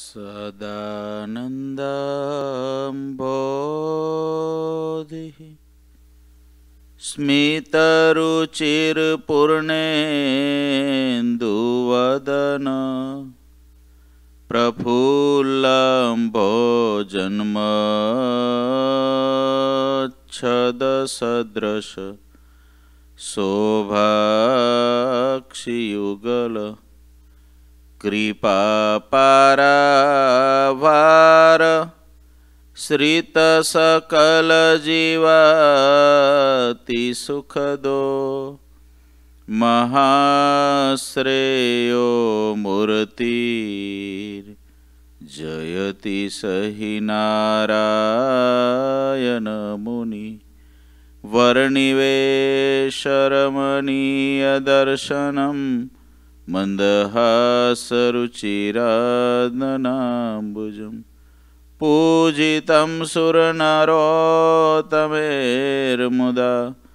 सदानन्दम्भोधिः स्मितरुचिर्पूर्णेन्दुवदन प्रफुल्लम्भोजन्मच्छदसदृश शोभाक्षियुगल कृपापारावार श्रितसकलजीवाति सुखदो महाश्रेयो मूर्तिर्जयति सहि नारायण मुनि वर्णिवेशरमणीयदर्शनं मन्दहासरुचिरादनाम्बुजं पूजितं सुरनरोत्तमेर्मुदा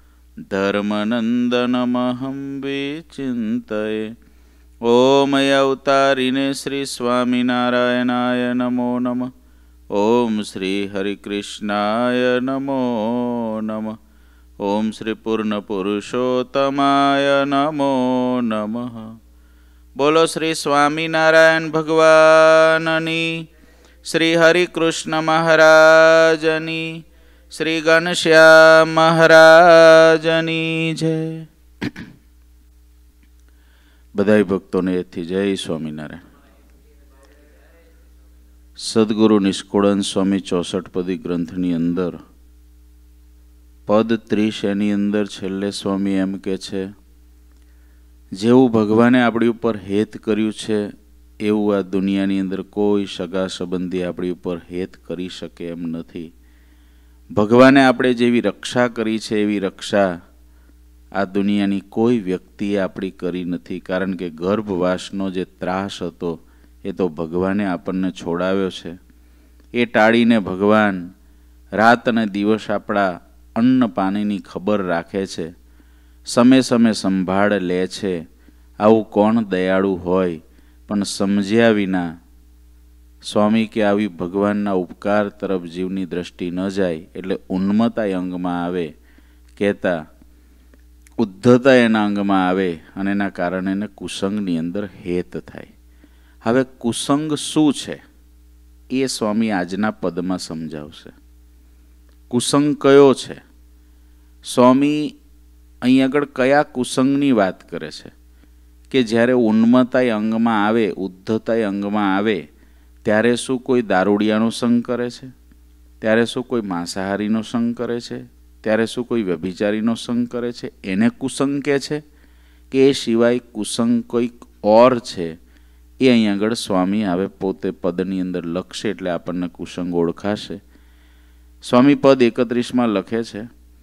धर्मनन्दनमहं विचिन्तये। ॐ अवतारिणे श्री स्वामिनारायणाय नमो नमः। ॐ श्री हरिकृष्णाय नमो नमः। ॐ श्री पूर्णपुरुषोत्तमाय नमो नमः। बोलो श्री स्वामिनारायण भगवाननी, श्री हरिकृष्ण महाराजनी, श्री घनश्याम महाराजनी जय। बधाई भक्तों ने थी जय स्वामीनारायण। सद्गुरु निष्कुळन स्वामी 64 पदी ग्रंथनी अंदर पद 30 एनी अंदर छेल्ले स्वामी एम के छे, जेवुं भगवाने आपणी उपर हेत कर्युं छे एवुं आ दुनियानी अंदर कोई सगा संबंधी आपणी उपर हेत करी शके एम नथी। भगवाने आपणे जेवी रक्षा करी छे एवी रक्षा आ दुनियानी कोई व्यक्तिए आपणी करी नथी। कारण के गर्भवासनो जे त्रास हतो ए तो भगवाने आपणने छोड़ाव्यो छे। ए टाळीने भगवान रात अने दिवस आपणा अन्न पाणीनी खबर राखे छे, समय समय संभाळ ले छे। आवुं कोण दयाळु होय पण समज्या विना स्वामी के आवी भगवानना उपकार तरफ जीवनी दृष्टि न जाय एटले उन्मत्ता अंगमां आवे, कहेता उद्धता एना अंगमां आवे अने एना कारणे एने कुसंगनी अंदर हेत थाय। हवे कुसंग शुं छे ए स्वामी आजना पदमां समजावशे। कुसंग कयो छे? स्वामी अहीं आगळ कया कुसंगनी वात करे छे के ज्यारे उन्मत्ता अंगमां आवे, उद्धता अंगमां आवे त्यारे शुं कोई दारूडियानो संग करे छे? त्यारे शुं कोई માંસાહારીનો संग करे छे? त्यारे शुं कोई व्यभिचारीનો संग करे छे? एने कुसंग के छे के ए सिवाय कुसंग कोई और छे? ए अहीं आगळ स्वामी आवे पोते पदनी अंदर लखशे एटले आपणने कुसंग ओळखाशे। स्वामी पद 31 मां लखे छे,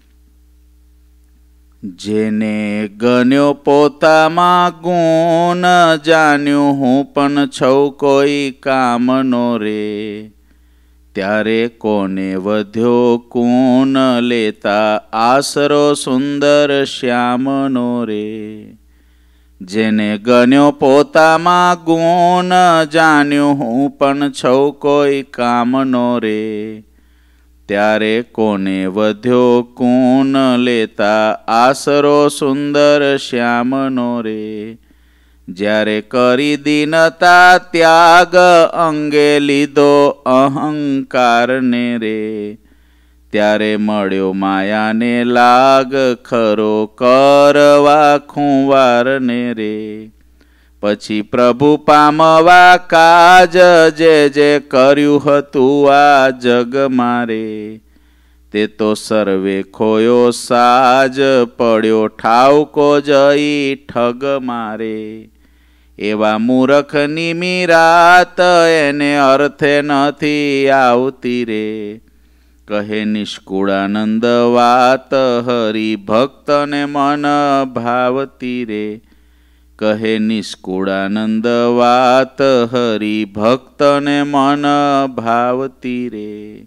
जेने गण्यो पोतामां गुण जाण्यो हूँ पण छौ कोई कामनो रे, त्यारे कोने वध्यो कून लेता आसरो सुंदर श्यामनो रे। जेने गण्यो पोतामां गुण जाण्यो हूँ पण छौ कोई कामनो रे, त्यारे कोने वध्यो कून लेता आसरो सुंदर श्यामनो रे। ज्यारे करी दीनता त्याग अंगे लीधो अहंकार ने रे, त्यारे मळ्यो माया ने लाग खरो करवा खुंवार ने रे। पछी प्रभु पामवा काज जे जे कर्यु हतु आ जग मारे, ते तो सर्वे खोयो साज पड्यो ठावको जई ठग मारे। एवा मूर्ख निमिरात एने अर्थे नथी आवती रे, कहे निष्कुळानंद वात हरि भक्त ने मन भावती रे। कहे निष्कुळानंद वात हरि भक्त ने मन भावती रे।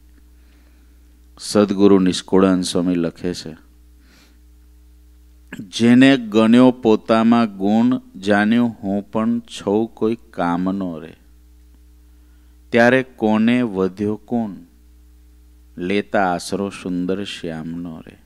सद्गुरु निष्कुळानंद स्वामी लखे छे, जेने गण्यो पोतामां गुण जाण्यो हूँ पण छौ कोई कामनो रे। ત્યારે કોને વધ્યો કોણ, લેતા આશરો સુંદર શ્યામનો રે.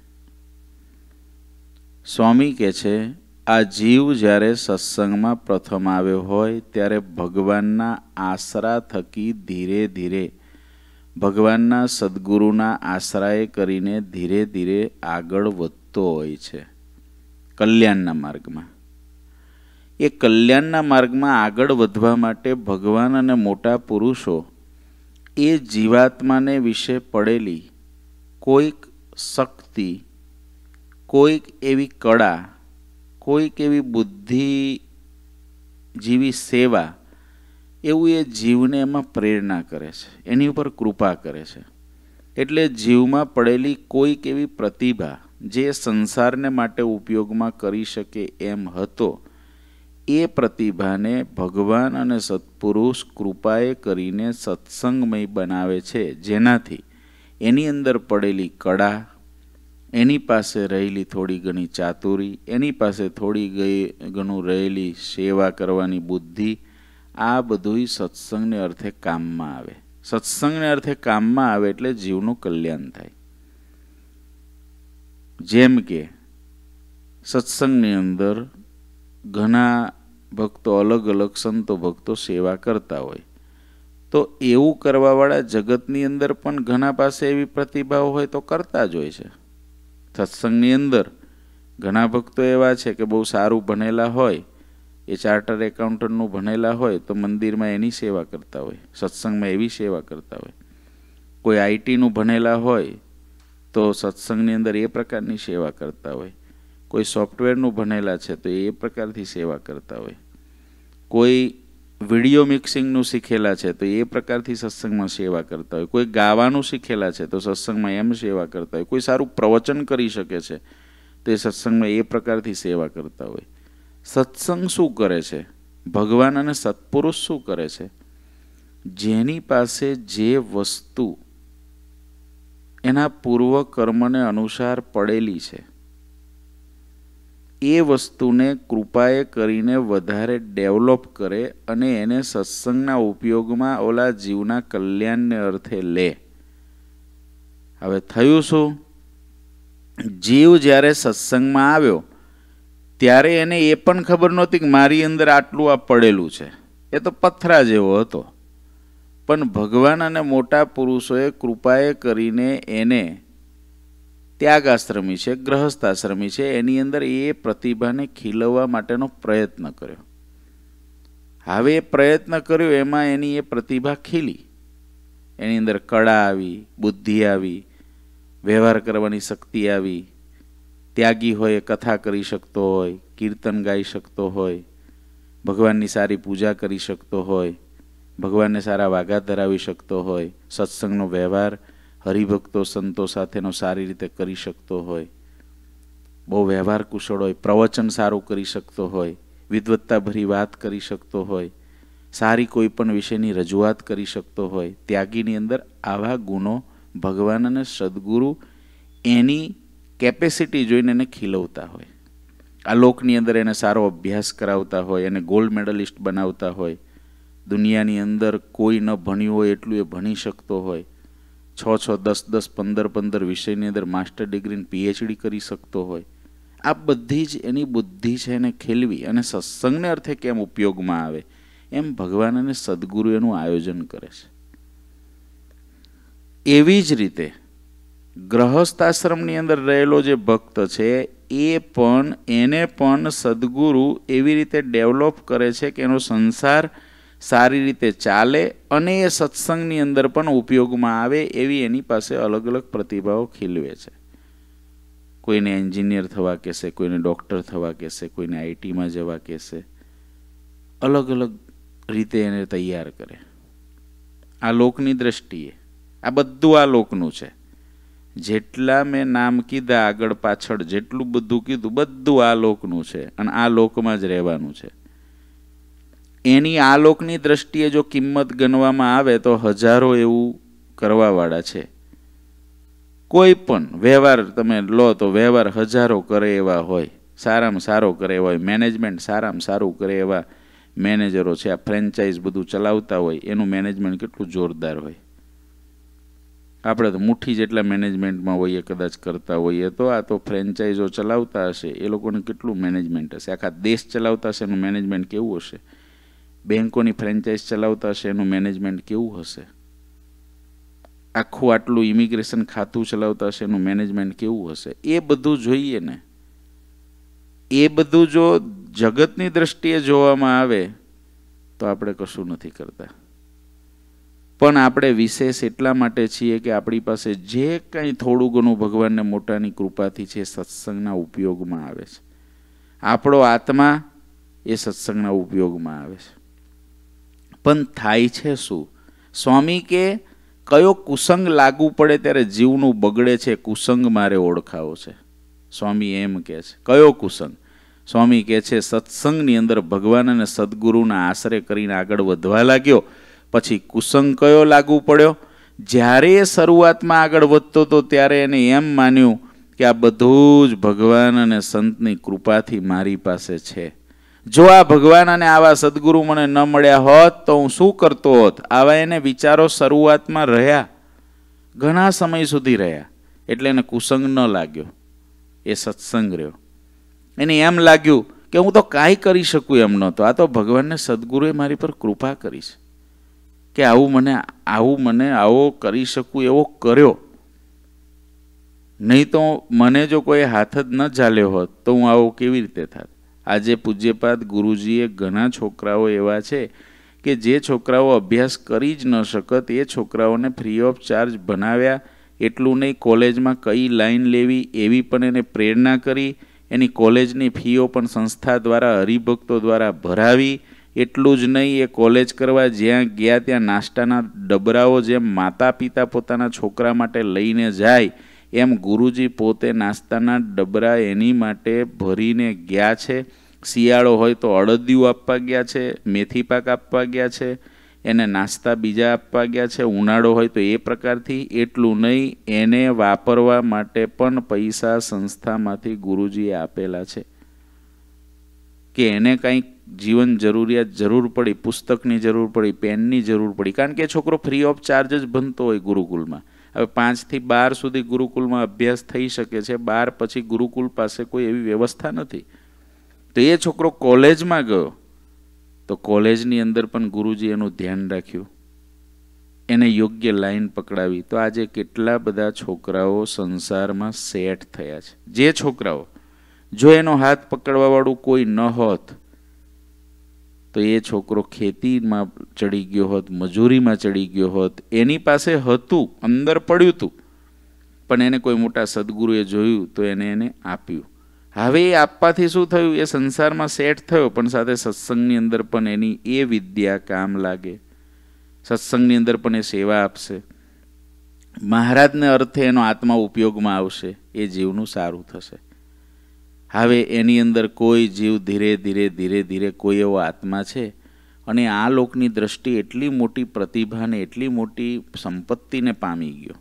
સ્વામી કહે છે, આ જીવ જ્યારે સત્સંગમાં પ્રથમ આવ્યો હોય ત્યારે ભગવાનના આશરા થકી ધીરે ધીરે ભગવાનના સદગુરુના આશ્રય કરીને ધીરે ધીરે આગળ વધતો હોય છે કલ્યાણના માર્ગમાં. એ કલ્યાણના માર્ગમાં આગળ વધવા માટે ભગવાન અને મોટા પુરુષો એ જીવાત્માને વિશે પડેલી કોઈક શક્તિ, કોઈક એવી કળા, કોઈક એવી બુદ્ધિ જેવી સેવા, એવું એ જીવને એમાં પ્રેરણા કરે છે, એની ઉપર કૃપા કરે છે. એટલે જીવમાં પડેલી કોઈક એવી પ્રતિભા જે સંસારને માટે ઉપયોગમાં કરી શકે એમ હતો, એ પ્રતિભાને ભગવાન અને સત્પુરુષ કૃપાએ કરીને સત્સંગમય બનાવે છે, જેનાથી એની અંદર પડેલી કળા, એની પાસે રહેલી થોડી ઘણી ચાતુરી, એની પાસે થોડી ઘણું રહેલી સેવા કરવાની બુદ્ધિ, આ બધું સત્સંગને અર્થે કામમાં આવે. સત્સંગને અર્થે કામમાં આવે એટલે જીવનું કલ્યાણ થાય. જેમ કે સત્સંગની અંદર ઘણા ભક્તો અલગ અલગ સંતો ભક્તો સેવા કરતા હોય, તો એવું કરવાવાળા જગતની અંદર પણ ઘણા પાસે એવી પ્રતિભાઓ હોય તો કરતા જ હોય છે. સત્સંગની અંદર ઘણા ભક્તો એવા છે કે બહુ સારું ભણેલા હોય, એ ચાર્ટર એકાઉન્ટન્ટનું ભણેલા હોય તો મંદિરમાં એની સેવા કરતા હોય, સત્સંગમાં એવી સેવા કરતા હોય. કોઈ આઈટીનું ભણેલા હોય તો સત્સંગની અંદર એ પ્રકારની સેવા કરતા હોય. કોઈ સોફ્ટવેરનું ભણેલા છે તો એ પ્રકારથી સેવા કરતા હોય. કોઈ વિડીયો મિક્સિંગનું શીખેલા છે તો એ પ્રકારથી સત્સંગમાં સેવા કરતા હોય. કોઈ ગાવાનું શીખેલા છે તો સત્સંગમાં એમ સેવા કરતા હોય. કોઈ સારું પ્રવચન કરી શકે છે તો એ સત્સંગમાં એ પ્રકારથી સેવા કરતા હોય. સત્સંગ શું કરે છે? ભગવાન અને સત્પુરુષ શું કરે છે? જેની પાસે જે વસ્તુ એના પૂર્વ કર્મને અનુસાર પડેલી છે, એ વસ્તુને કૃપાએ કરીને વધારે ડેવલપ કરે અને એને સત્સંગના ઉપયોગમાં ઓલા જીવના કલ્યાણને અર્થે લે. હવે થયું શું? જીવ જ્યારે સત્સંગમાં આવ્યો ત્યારે એને એ પણ ખબર નહોતી કે મારી અંદર આટલું આ પડેલું છે. એ તો પથરા જેવો હતો. પણ ભગવાન અને મોટા પુરુષોએ કૃપાએ કરીને એને ત્યાગાશ્રમી છે, ગ્રહસ્થાશ્રમી છે, એની અંદર એ પ્રતિભાને ખીલવવા માટેનો પ્રયત્ન કર્યો. હવે એ પ્રયત્ન કર્યો એમાં એની એ પ્રતિભા ખીલી. એની અંદર કળા આવી, બુદ્ધિ આવી, વ્યવહાર કરવાની શક્તિ આવી. ત્યાગી હોય, કથા કરી શકતો હોય, કીર્તન ગાઈ શકતો હોય, ભગવાનની સારી પૂજા કરી શકતો હોય, ભગવાનને સારા વાઘા ધરાવી શકતો હોય, સત્સંગનો વ્યવહાર હરિભક્તો સંતો સાથેનો સારી રીતે કરી શકતો હોય, બહુ વ્યવહાર કુશળ હોય, પ્રવચન સારું કરી શકતો હોય, વિદ્વત્તાભરી વાત કરી શકતો હોય, સારી કોઈ પણ વિષયની રજૂઆત કરી શકતો હોય. ત્યાગીની અંદર આવા ગુણો ભગવાન અને સદગુરુ એની કેપેસિટી જોઈને એને ખીલવતા હોય. આ લોકની અંદર એને સારો અભ્યાસ કરાવતા હોય, એને ગોલ્ડ મેડલિસ્ટ બનાવતા હોય. દુનિયાની અંદર કોઈ ન ભણ્યું હોય એટલું એ ભણી શકતો હોય. 6, 10, 15 વિષયની અંદર માસ્ટર ડિગ્રી PhD કરી શકતો હોય. આ બધી જ એની બુદ્ધિ છે એને ખીલવી અને સત્સંગને અર્થે કેમ ઉપયોગમાં આવે એમ ભગવાન અને સદગુરુ એનું આયોજન કરે છે. એવી જ રીતે ગ્રહસ્થાશ્રમની અંદર રહેલો જે ભક્ત છે એને પણ સદગુરુ એવી રીતે ડેવલપ કરે છે કે એનો સંસાર સારી રીતે ચાલે અને એ સત્સંગની અંદર પણ ઉપયોગમાં આવે એવી એની પાસે અલગ અલગ પ્રતિભાઓ ખીલવે છે. કોઈને એન્જિનિયર થવા કહેશે, કોઈને ડૉક્ટર થવા કહેશે, કોઈને આઈટીમાં જવા કહેશે. અલગ અલગ રીતે એને તૈયાર કરે. આ લોકની દ્રષ્ટિએ આ બધું આ લોકનું છે. જેટલા મેં નામ કીધા આગળ પાછળ જેટલું બધું કીધું બધું આ લોકનું છે અને આ લોકમાં જ રહેવાનું છે. એની આ લોકની દ્રષ્ટિએ જો કિંમત ગણવામાં આવે તો હજારો એવું કરવાવાળા છે. કોઈ પણ વ્યવહાર તમે લો તો વ્યવહાર હજારો કરે એવા હોય, સારામાં સારો કરે એવા હોય, મેનેજમેન્ટ સારામાં સારું કરે એવા મેનેજરો છે, આ ફ્રેન્ચાઇઝ બધું ચલાવતા હોય, એનું મેનેજમેન્ટ કેટલું જોરદાર હોય. આપણે તો મુઠ્ઠી જેટલા મેનેજમેન્ટમાં હોઈએ, કદાચ કરતા હોઈએ, તો આ તો ફ્રેન્ચાઇઝો ચલાવતા હશે એ લોકોને કેટલું મેનેજમેન્ટ હશે, આખા દેશ ચલાવતા હશે એનું મેનેજમેન્ટ કેવું હશે, બેંકોની ફ્રેન્ચાઇઝ ચલાવતા હશે એનું મેનેજમેન્ટ કેવું હશે, આખું આટલું ઇમિગ્રેશન ખાતું ચલાવતા હશે એનું મેનેજમેન્ટ કેવું હશે. એ બધું જોઈએ ને. એ બધું જો જગતની દ્રષ્ટિએ જોવામાં આવે તો આપણે કશું નથી કરતા. પણ આપણે વિશેષ એટલા માટે છીએ કે આપણી પાસે જે કંઈ થોડું ઘણું ભગવાનને મોટાની કૃપાથી છે સત્સંગના ઉપયોગમાં આવે છે. આપણો આત્મા એ સત્સંગના ઉપયોગમાં આવે છે. પણ થાય છે શું? સ્વામી કે કયો કુસંગ લાગુ પડે ત્યારે જીવનું બગડે છે, કુસંગ મારે ઓળખાવો છે. સ્વામી એમ કહે છે. કયો કુસંગ? સ્વામી કહે છે સત્સંગની અંદર ભગવાન અને સદગુરુના આશરે કરીને આગળ વધવા લાગ્યો, પછી કુસંગ કયો લાગુ પડ્યો? જ્યારે એ શરૂઆતમાં આગળ વધતો હતો ત્યારે એને એમ માન્યું કે આ બધું જ ભગવાન અને સંતની કૃપાથી મારી પાસે છે. જો આ ભગવાન અને આવા સદગુરુ મને ન મળ્યા હોત તો હું શું કરતો હોત? આવા એને વિચારો શરૂઆતમાં રહ્યા, ઘણા સમય સુધી રહ્યા. એટલે એને કુસંગ ન લાગ્યો, એ સત્સંગ રહ્યો. એને એમ લાગ્યું કે હું તો કાંઈ કરી શકું એમ નહોતો, આ તો ભગવાનને સદગુરુએ મારી પર કૃપા કરી છે કે આવું મને આવો કરી શકું એવો કર્યો. નહીં તો મને જો કોઈ હાથ જ ન ઝાલ્યો હોત તો હું આવો કેવી રીતે થાત. આજે પૂજ્યપાદ ગુરુજીએ ઘણા છોકરાઓ એવા છે કે જે છોકરાઓ અભ્યાસ કરી જ ન શકત એ છોકરાઓને ફ્રી ઓફ ચાર્જ ભણાવ્યા. એટલું નહીં, કોલેજમાં કઈ લાઈન લેવી એવી પણ એને પ્રેરણા કરી. એની કોલેજની ફીઓ પણ સંસ્થા દ્વારા, હરિભક્તો દ્વારા ભરાવી. એટલું જ નહીં, એ કોલેજ કરવા જ્યાં ગયા ત્યાં નાસ્તાના ડબરાઓ જેમ માતા પિતા પોતાના છોકરા માટે લઈને જાય એમ ગુરુજી પોતે નાસ્તાના ડબરા એની માટે ભરીને ગયા છે. શિયાળો હોય તો અડદિયું આપવા ગયા છે, મેથી પાક આપવા ગયા છે, એને નાસ્તા બીજા આપવા ગયા છે. ઉનાળો હોય તો એ પ્રકારથી. એટલું નહીં, એને વાપરવા માટે પણ પૈસા સંસ્થામાંથી ગુરુજીએ આપેલા છે કે એને કંઈક જીવન જરૂરિયાત જરૂર પડી, પુસ્તકની જરૂર પડી, પેનની જરૂર પડી, કારણ કે છોકરો ફ્રી ઓફ ચાર્જ જ ભણતો હોય ગુરુકુલમાં. હવે 5 થી 12 સુધી ગુરુકુલમાં અભ્યાસ થઈ શકે છે. 12 પછી ગુરુકુલ પાસે કોઈ એવી વ્યવસ્થા નથી. તો એ છોકરો કોલેજમાં ગયો તો કોલેજની અંદર પણ ગુરુજી એનું ધ્યાન રાખ્યું, એને યોગ્ય લાઈન પકડાવી. તો આજે કેટલા બધા છોકરાઓ સંસારમાં સેટ થયા છે. જે છોકરાઓ જો એનો હાથ પકડવાવાળું કોઈ ન હોત તો એ છોકરો ખેતીમાં ચડી ગયો હોત, મજૂરીમાં ચડી ગયો હોત. એની પાસે હતું, અંદર પડ્યું હતું, પણ એને કોઈ મોટા સદગુરુએ જોયું તો એને આપ્યું. હવે એ આપવાથી શું થયું? એ સંસારમાં સેટ થયો, પણ સાથે સત્સંગની અંદર પણ એની એ વિદ્યા કામ લાગે, સત્સંગની અંદર પણ એ સેવા આપશે, મહારાજને અર્થે એનો આત્મા ઉપયોગમાં આવશે, એ જીવનું સારું થશે. હવે એની અંદર કોઈ જીવ ધીરે ધીરે ધીરે ધીરે કોઈ એવો આત્મા છે અને આ લોકની દ્રષ્ટિ એટલી મોટી પ્રતિભાને એટલી મોટી સંપત્તિને પામી ગયો,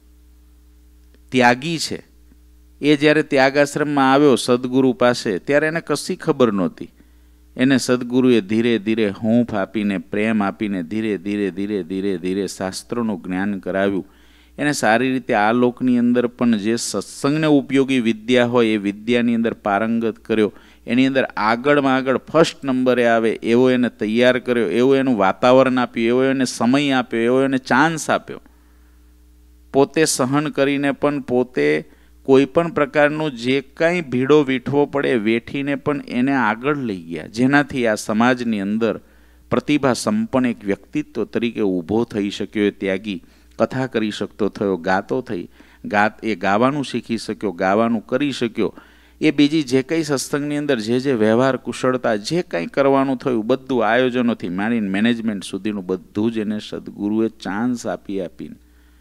ત્યાગી છે. એ જ્યારે ત્યાગાશ્રમમાં આવ્યો સદગુરુ પાસે ત્યારે એને કશી ખબર નહોતી. એને સદગુરુએ ધીરે ધીરે હૂંફ આપીને, પ્રેમ આપીને ધીરે ધીરે ધીરે ધીરે ધીરે શાસ્ત્રોનું જ્ઞાન કરાવ્યું. એને સારી રીતે આ લોકની અંદર પણ જે સત્સંગને ઉપયોગી વિદ્યા હોય એ વિદ્યાની અંદર પારંગત કર્યો. એની અંદર આગળમાં આગળ ફર્સ્ટ નંબરે આવે એવો એને તૈયાર કર્યો, એવું એનું વાતાવરણ આપ્યું, એવો એને સમય આપ્યો, એવો એને ચાન્સ આપ્યો. પોતે સહન કરીને પણ પોતે કોઈ પણ પ્રકારનું જે કાંઈ ભીડો વીઠવો પડે વેઠીને પણ એને આગળ લઈ ગયા, જેનાથી આ સમાજની અંદર પ્રતિભા સંપન્ન એક વ્યક્તિત્વ તરીકે ઊભો થઈ શક્યો. એ ત્યાગી કથા કરી શકતો થયો, ગાતો થઈ, એ ગાવાનું શીખી શક્યો, ગાવાનું કરી શક્યો. એ બીજી જે કંઈ સત્સંગની અંદર જે વ્યવહાર કુશળતા જે કંઈ કરવાનું થયું બધું આયોજનોથી માંડીને મેનેજમેન્ટ સુધીનું બધું જ એને સદગુરુએ ચાન્સ આપીને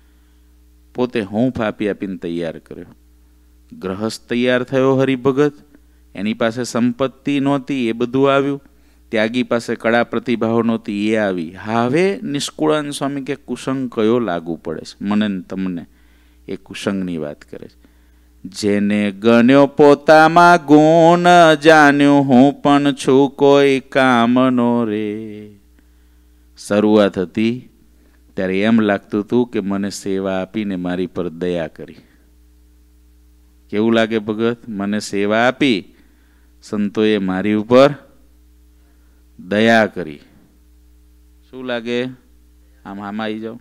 પોતે હૂંફ આપીને તૈયાર કર્યો. ગ્રહસ્થ તૈયાર થયો હરિભગત, એની પાસે સંપત્તિ નહોતી એ બધું આવ્યું. ત્યાગી પાસે કળા પ્રતિભાઓ નહોતી એ આવી. હવે નિષ્કુળાનંદ સ્વામી કે કુસંગ કયો લાગુ પડે છે મને ને તમને? એ કુસંગની વાત કરે છે. જેને ગણ્યો પોતામાં ગુણ, જાણ્યું હું પણ છું કોઈ કામનો રે. શરૂઆત હતી ત્યારે એમ લાગતું હતું કે મને સેવા આપીને મારી પર દયા કરી. કેવું લાગે ભગત? મને સેવા આપી, સંતોએ મારી ઉપર દયા કરી. શું લાગે? આમ આવી જાઓ.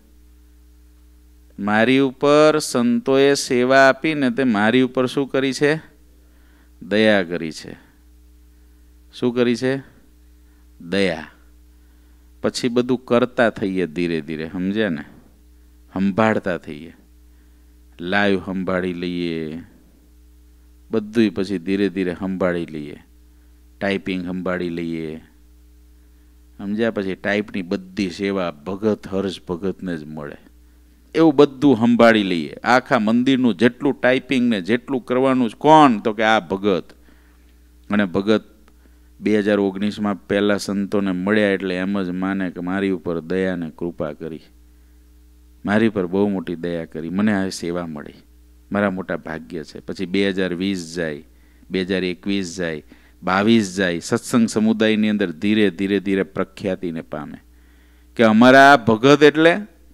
મારી ઉપર સંતોએ સેવા આપીને તે મારી ઉપર શું કરી છે? દયા કરી છે. શું કરી છે? દયા. પછી બધું કરતા થઈએ ધીરે ધીરે, સમજ્યા ને? સંભાળતા થઈએ, લાઈવ સંભાળી લઈએ, બધું પછી ધીરે ધીરે સંભાળી લઈએ, ટાઈપિંગ સંભાળી લઈએ, સમજ્યા? પછી ટાઈપની બધી સેવા ભગત હર્ષ ભગતને જ મળે, એવું બધું સંભાળી લઈએ. આખા મંદિરનું જેટલું ટાઈપિંગ ને જેટલું કરવાનું કોણ? તો કે આ ભગત. અને ભગત 2019માં પહેલા સંતોને મળ્યા એટલે એમ જ માને કે મારી ઉપર દયા ને કૃપા કરી, મારી પર બહુ મોટી દયા કરી, મને આ સેવા મળી, મારા મોટા ભાગ્ય છે. પછી 2020 જાય, 2021 જાય, 22 જાય, સત્સંગ સમુદાયની અંદર ધીરે ધીરે ધીરે પ્રખ્યાતિને પામે કે અમારા આ ભગત એટલે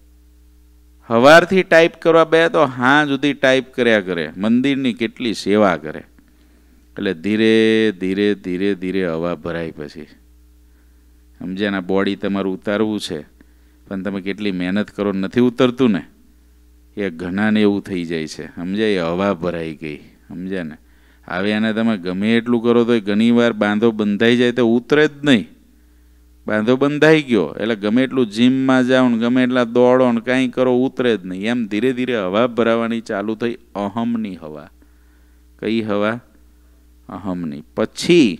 સવારથી ટાઈપ કરવા બે તો હાં સુધી ટાઈપ કર્યા કરે, મંદિરની કેટલી સેવા કરે. એટલે ધીરે ધીરે ધીરે ધીરે હવા ભરાય. પછી સમજ્યા? બોડી તમારું ઉતારવું છે પણ તમે કેટલી મહેનત કરો નથી ઉતરતું ને, એ ઘણાને એવું થઈ જાય છે. સમજ્યા? એ હવા ભરાઈ ગઈ. સમજ્યા ને? હવે એને તમે ગમે એટલું કરો તો ઘણી વાર બાંધો બંધાઈ જાય તો ઉતરે જ નહીં. બાંધો બંધાઈ ગયો એટલે ગમે એટલું જીમમાં જાઓ ને ગમે એટલા દોડો ને કાંઈ કરો ઉતરે જ નહીં. એમ ધીરે ધીરે હવા ભરાવાની ચાલુ થઈ. અહમની હવા. કઈ હવા? અહમની. પછી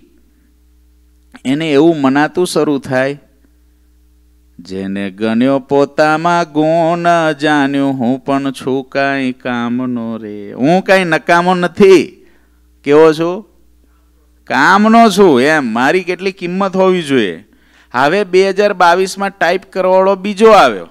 એને એવું મનાતું શરૂ થાય, જેને ગણ્યો પોતામાં ગુણ, જાણ્યું હું પણ છું કાંઈ કામનો રે. હું કાંઈ નકામો નથી. કેવો છું? કામનો છું. એમ મારી કેટલી કિંમત હોવી જોઈએ. હવે 2022માં ટાઈપ કરવાવાળો બીજો આવ્યો,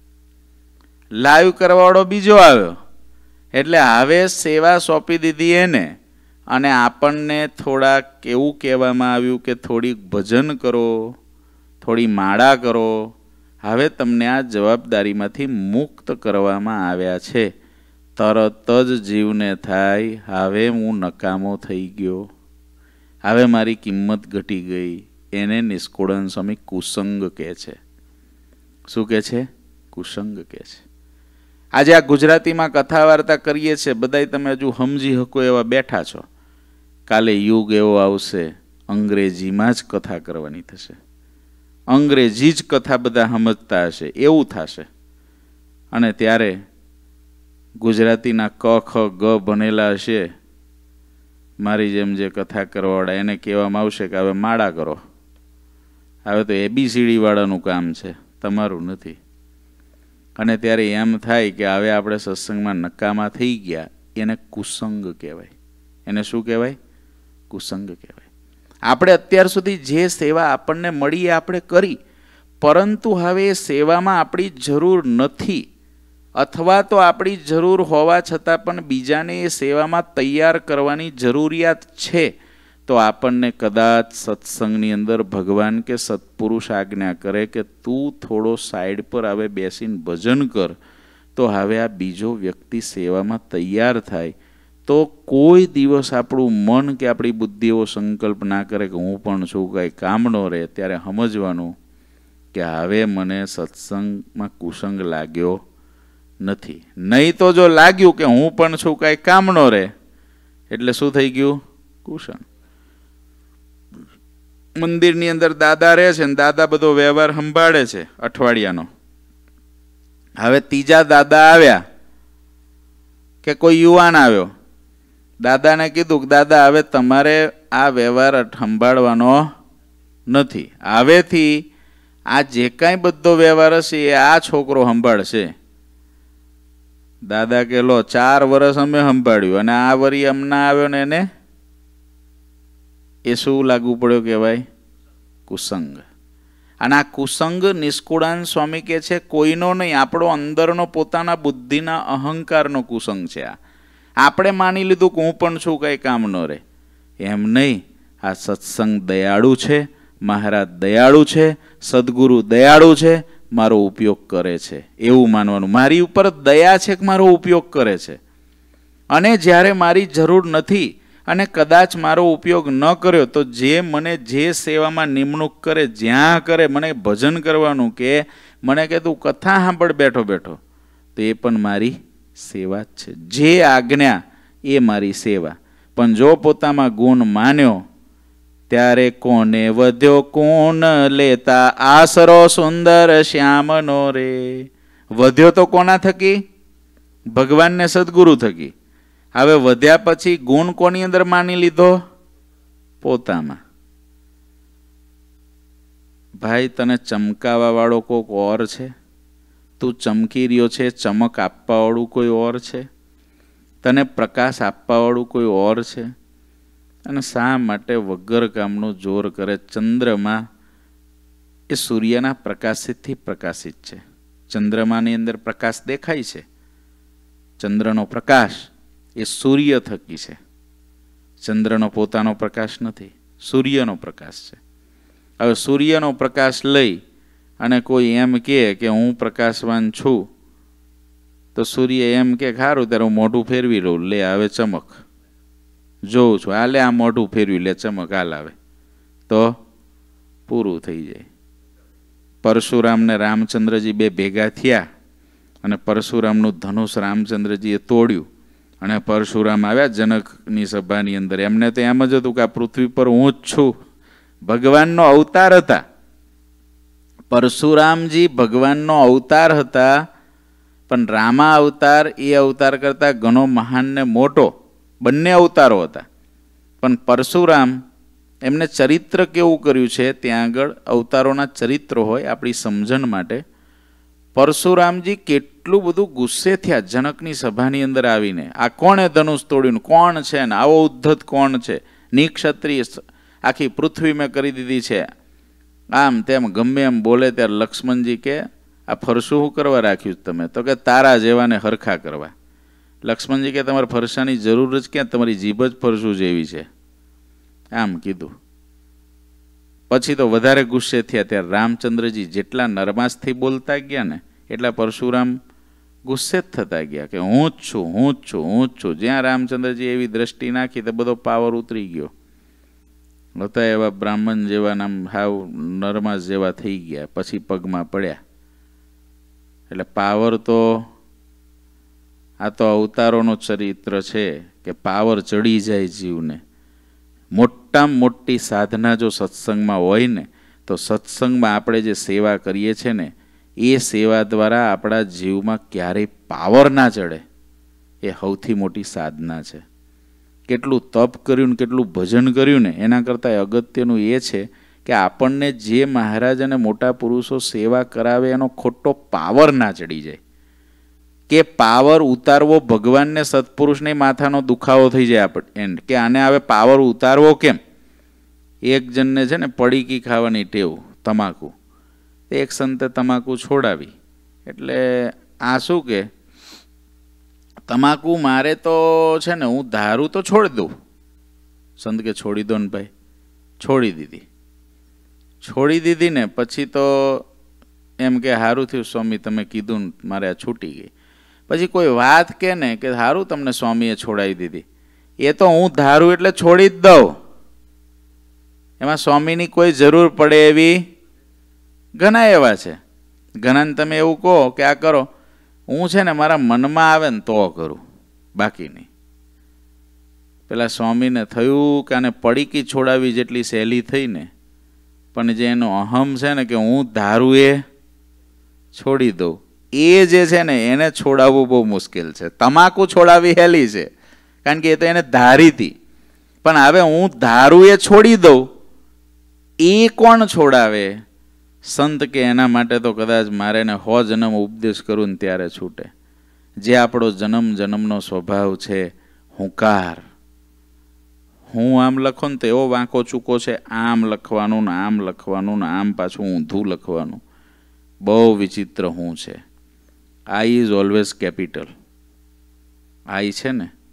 લાઈવ કરવાવાળો બીજો આવ્યો, એટલે હવે સેવા સોંપી દીધી એને. અને આપણને થોડાક એવું કહેવામાં આવ્યું કે થોડીક ભજન કરો, થોડી માળા કરો. હવે તમને આ જવાબદારીમાંથી મુક્ત કરવામાં આવ્યા છે. તરત જ જીવને થાય, હવે હું નકામો થઈ ગયો, હવે મારી કિંમત ઘટી ગઈ. એને નિષ્કુળાનંદ સ્વામી કુસંગ કહે છે. શું કહે છે? કુસંગ કહે છે. આજે આ ગુજરાતીમાં કથા વાર્તા કરીએ છીએ, બધાય તમે હજુ સમજી શકો એવા બેઠા છો. કાલે યુગ એવો આવશે અંગ્રેજીમાં જ કથા કરવાની થશે, અંગ્રેજી જ કથા બધા સમજતા હશે એવું થશે. અને ત્યારે ગુજરાતીના ક ખ ગ ભણેલા હશે મારી જેમ જે કથા કરવાવાળા, એને કહેવામાં આવશે કે હવે માળા કરો, હવે તો ABCD વાળાનું કામ છે, તમારું નથી. અને ત્યારે એમ થાય કે હવે આપણે સત્સંગમાં નકામા થઈ ગયા. એને કુસંગ કહેવાય. એને શું કહેવાય? કુસંગ કહેવાય. આપણે અત્યાર સુધી જે સેવા આપણને મળી એ આપણે કરી, પરંતુ હવે એ સેવામાં આપણી જરૂર નથી, અથવા તો આપણી જરૂર હોવા છતાં પણ બીજાને એ સેવામાં તૈયાર કરવાની જરૂરિયાત છે. તો આપણને કદાચ સત્સંગની અંદર ભગવાન કે સત્પુરુષ આજ્ઞા કરે કે તું થોડો સાઈડ પર હવે બેસીને ભજન કર, તો હવે આ બીજો વ્યક્તિ સેવામાં તૈયાર થાય. તો કોઈ દિવસ આપણું મન કે આપણી બુદ્ધિ એવો સંકલ્પ ના કરે કે હું પણ છું કાંઈ કામનો રહે. ત્યારે સમજવાનું કે હવે મને સત્સંગમાં કુસંગ લાગ્યો નથી. નહીં તો જો લાગ્યું કે હું પણ છું કાંઈ કામનો રહે એટલે શું થઈ ગયું? કુસંગ. મંદિરની અંદર દાદા રહે છે ને દાદા બધો વ્યવહાર સંભાળે છે અઠવાડિયાનો. હવે ત્રીજા દાદા આવ્યા કે કોઈ યુવાન આવ્યો, દાદાને કીધું કે દાદા હવે તમારે આ વ્યવહાર સંભાળવાનો નથી, હવેથી આ જે કાંઈ બધો વ્યવહાર હશે એ આ છોકરો સંભાળશે. દાદા કે લો 4 વર્ષ અમે સંભાળ્યું અને આ વરી હમણાં આવ્યો ને એને એ શું લાગુ પડ્યો કહેવાય? કુસંગ. અને આ કુસંગ નિષ્કુળાનંદ સ્વામી કહે છે કોઈનો નહીં, આપણો અંદરનો પોતાના બુદ્ધિના અહંકારનો કુસંગ છે. આપણે માની લીધું કે હું પણ છું, કંઈ કામ ન રહે. એમ નહીં. આ સત્સંગ દયાળુ છે, મહારાજ દયાળુ છે, સદગુરુ દયાળુ છે, મારો ઉપયોગ કરે છે એવું માનવાનું. મારી ઉપર દયા છે કે મારો ઉપયોગ કરે છે. અને જ્યારે મારી જરૂર નથી અને કદાચ મારો ઉપયોગ ન કર્યો તો જે મને જે સેવામાં નિમણૂક કરે, જ્યાં કરે, મને ભજન કરવાનું કે મને કે તું કથા સાંભળ બેઠો બેઠો, તો એ પણ મારી સેવા જ છે. જે આજ્ઞા એ મારી સેવા. પણ જો પોતામાં ગુણ માન્યો ત્યારે કોને વધ્યો કોણ લેતા આસરો સુંદર શ્યામનો રે. વધ્યો તો કોના થકી? ભગવાનને સદગુરુ થકી. હવે વધ્યા પછી ગુણ કોની અંદર માની લીધો? પોતામાં. ભાઈ તને ચમકાવા વાળો કોઈક ઓર છે? તું ચમકી રહ્યો છે, ચમક આપવા વાળું કોઈ ઓર છે? તને પ્રકાશ આપવા વાળું કોઈ ઓર છે? અને શા માટે વગર કામનું જોર કરે? ચંદ્રમા એ સૂર્યના પ્રકાશિતથી પ્રકાશિત છે. ચંદ્રમાની અંદર પ્રકાશ દેખાય છે. ચંદ્રનો પ્રકાશ એ સૂર્ય થકી છે. ચંદ્રનો પોતાનો પ્રકાશ નથી, સૂર્યનો પ્રકાશ છે. હવે સૂર્યનો પ્રકાશ લઈ અને કોઈ એમ કહે કે હું પ્રકાશવાન છું, તો સૂર્ય એમ કે સારું ત્યારે હું મોઢું ફેરવી લઉં, લે આવે ચમક, જોઉં છું, આ લે આ મોઢું ફેરવી લે ચમક હાલ આવે, તો પૂરું થઈ જાય. પરશુરામ ને રામચંદ્રજી બે ભેગા થયા અને પરશુરામનું ધનુષ રામચંદ્રજીએ તોડ્યું અને પરશુરામ આવ્યા જનકની સભાની અંદર. એમને તો એમ જ હતું કે આ પૃથ્વી પર હું જ છું. ભગવાનનો અવતાર હતા. પરશુરામજી ભગવાનનો અવતાર હતા, પણ રામા અવતાર એ અવતાર કરતા ઘણો મહાન ને મોટો. બંને અવતારો હતા. પણ પરશુરામ એમને ચરિત્ર કેવું કર્યું છે, ત્યાં આગળ અવતારોના ચરિત્ર હોય આપણી સમજણ માટે. પરશુરામજી કેટલું બધું ગુસ્સે થયા જનકની સભાની અંદર આવીને. આ કોણે ધનુષ તોડ્યું? કોણ છે ને આવો ઉદ્ધત કોણ છે? નિક્ષત્રિય આખી પૃથ્વી મેં કરી દીધી છે. આમ તેમ ગમે એમ બોલે ત્યારે લક્ષ્મણજી કે આ ફરસું શું કરવા રાખ્યું તમે? તો કે તારા જેવાને હરખા કરવા. લક્ષ્મણજી કે તમારે ફરસાની જરૂર જ ક્યાં, તમારી જીભ જ ફરસું જેવી છે, આમ કીધું. પછી તો વધારે ગુસ્સે થયા. ત્યારે રામચંદ્રજી જેટલા નરમાસથી બોલતા ગયા ને એટલા પરશુરામ ગુસ્સે જ થતા ગયા કે હું જ છું, હું જ છું, હું જ છું. જ્યાં રામચંદ્રજી એવી દ્રષ્ટિ નાખી તો બધો પાવર ઉતરી ગયો. હતા એવા બ્રાહ્મણ જેવા નામ હાવ નરમાસ જેવા થઈ ગયા. પછી પગમાં પડ્યા. એટલે પાવર તો આ તો અવતારોનો ચરિત્ર છે કે પાવર ચડી જાય જીવને. મોટામાં મોટી સાધના જો સત્સંગમાં હોય ને તો સત્સંગમાં આપણે જે સેવા કરીએ છીએ ને એ સેવા દ્વારા આપણા જીવમાં ક્યારેય પાવર ના ચડે. એ સૌથી મોટી સાધના છે. કેટલું તપ કર્યું ને કેટલું ભજન કર્યું ને એના કરતાં અગત્યનું એ છે કે આપણને જે મહારાજ અને મોટા પુરુષો સેવા કરાવે એનો ખોટો પાવર ના ચડી જાય. કે પાવર ઉતારવો ભગવાનને સત્પુરુષને માથાનો દુખાવો થઈ જાય આપણે કે આને હવે પાવર ઉતારવો કેમ. એક જણને છે ને પડીકી ખાવાની ટેવ, તમાકુ. એક સંતે તમાકુ છોડાવી. એટલે આ શું કે તમાકુ મારે તો છે ને હું ધારું તો છોડી દઉં. સંત કે છોડી દો ને ભાઈ. છોડી દીધી. છોડી દીધી ને પછી તો એમ કે સારું થયું સ્વામી તમે કીધું ને મારે આ છૂટી ગઈ. પછી કોઈ વાત કે ને કે સારું તમને સ્વામીએ છોડાવી દીધી, એ તો હું ધારું એટલે છોડી જ દઉં. એમાં સ્વામીની કોઈ જરૂર પડે એવી ઘણા એવા છે. ઘણાને તમે એવું કહો કે આ કરો, હું છે ને મારા મનમાં આવે ને તો કરું, બાકી નહીં. પેલા સ્વામીને થયું કે આને પડીકી છોડાવી જેટલી સહેલી થઈ ને, પણ જે એનો અહમ છે ને કે હું ધારું એ છોડી દઉં, એ જે છે ને એને છોડાવવું બહુ મુશ્કેલ છે. તમાકુ છોડાવી હેલી છે કારણ કે એ તો એને ધારી હતી, પણ હવે હું ધારું એ છોડી દઉં એ કોણ છોડાવે? સંત કે એના માટે તો કદાચ મારે ને 100 જન્મ ઉપદેશ કરું ને ત્યારે છૂટે. જે આપણો જન્મ જન્મનો સ્વભાવ છે હુંકાર. હું આમ લખો ને તો એવો વાંકો ચૂકો છે, આમ લખવાનું ને આમ લખવાનું ને આમ પાછું ઊંધું લખવાનું. બહુ વિચિત્ર હું છે. I is always capital. I છે ને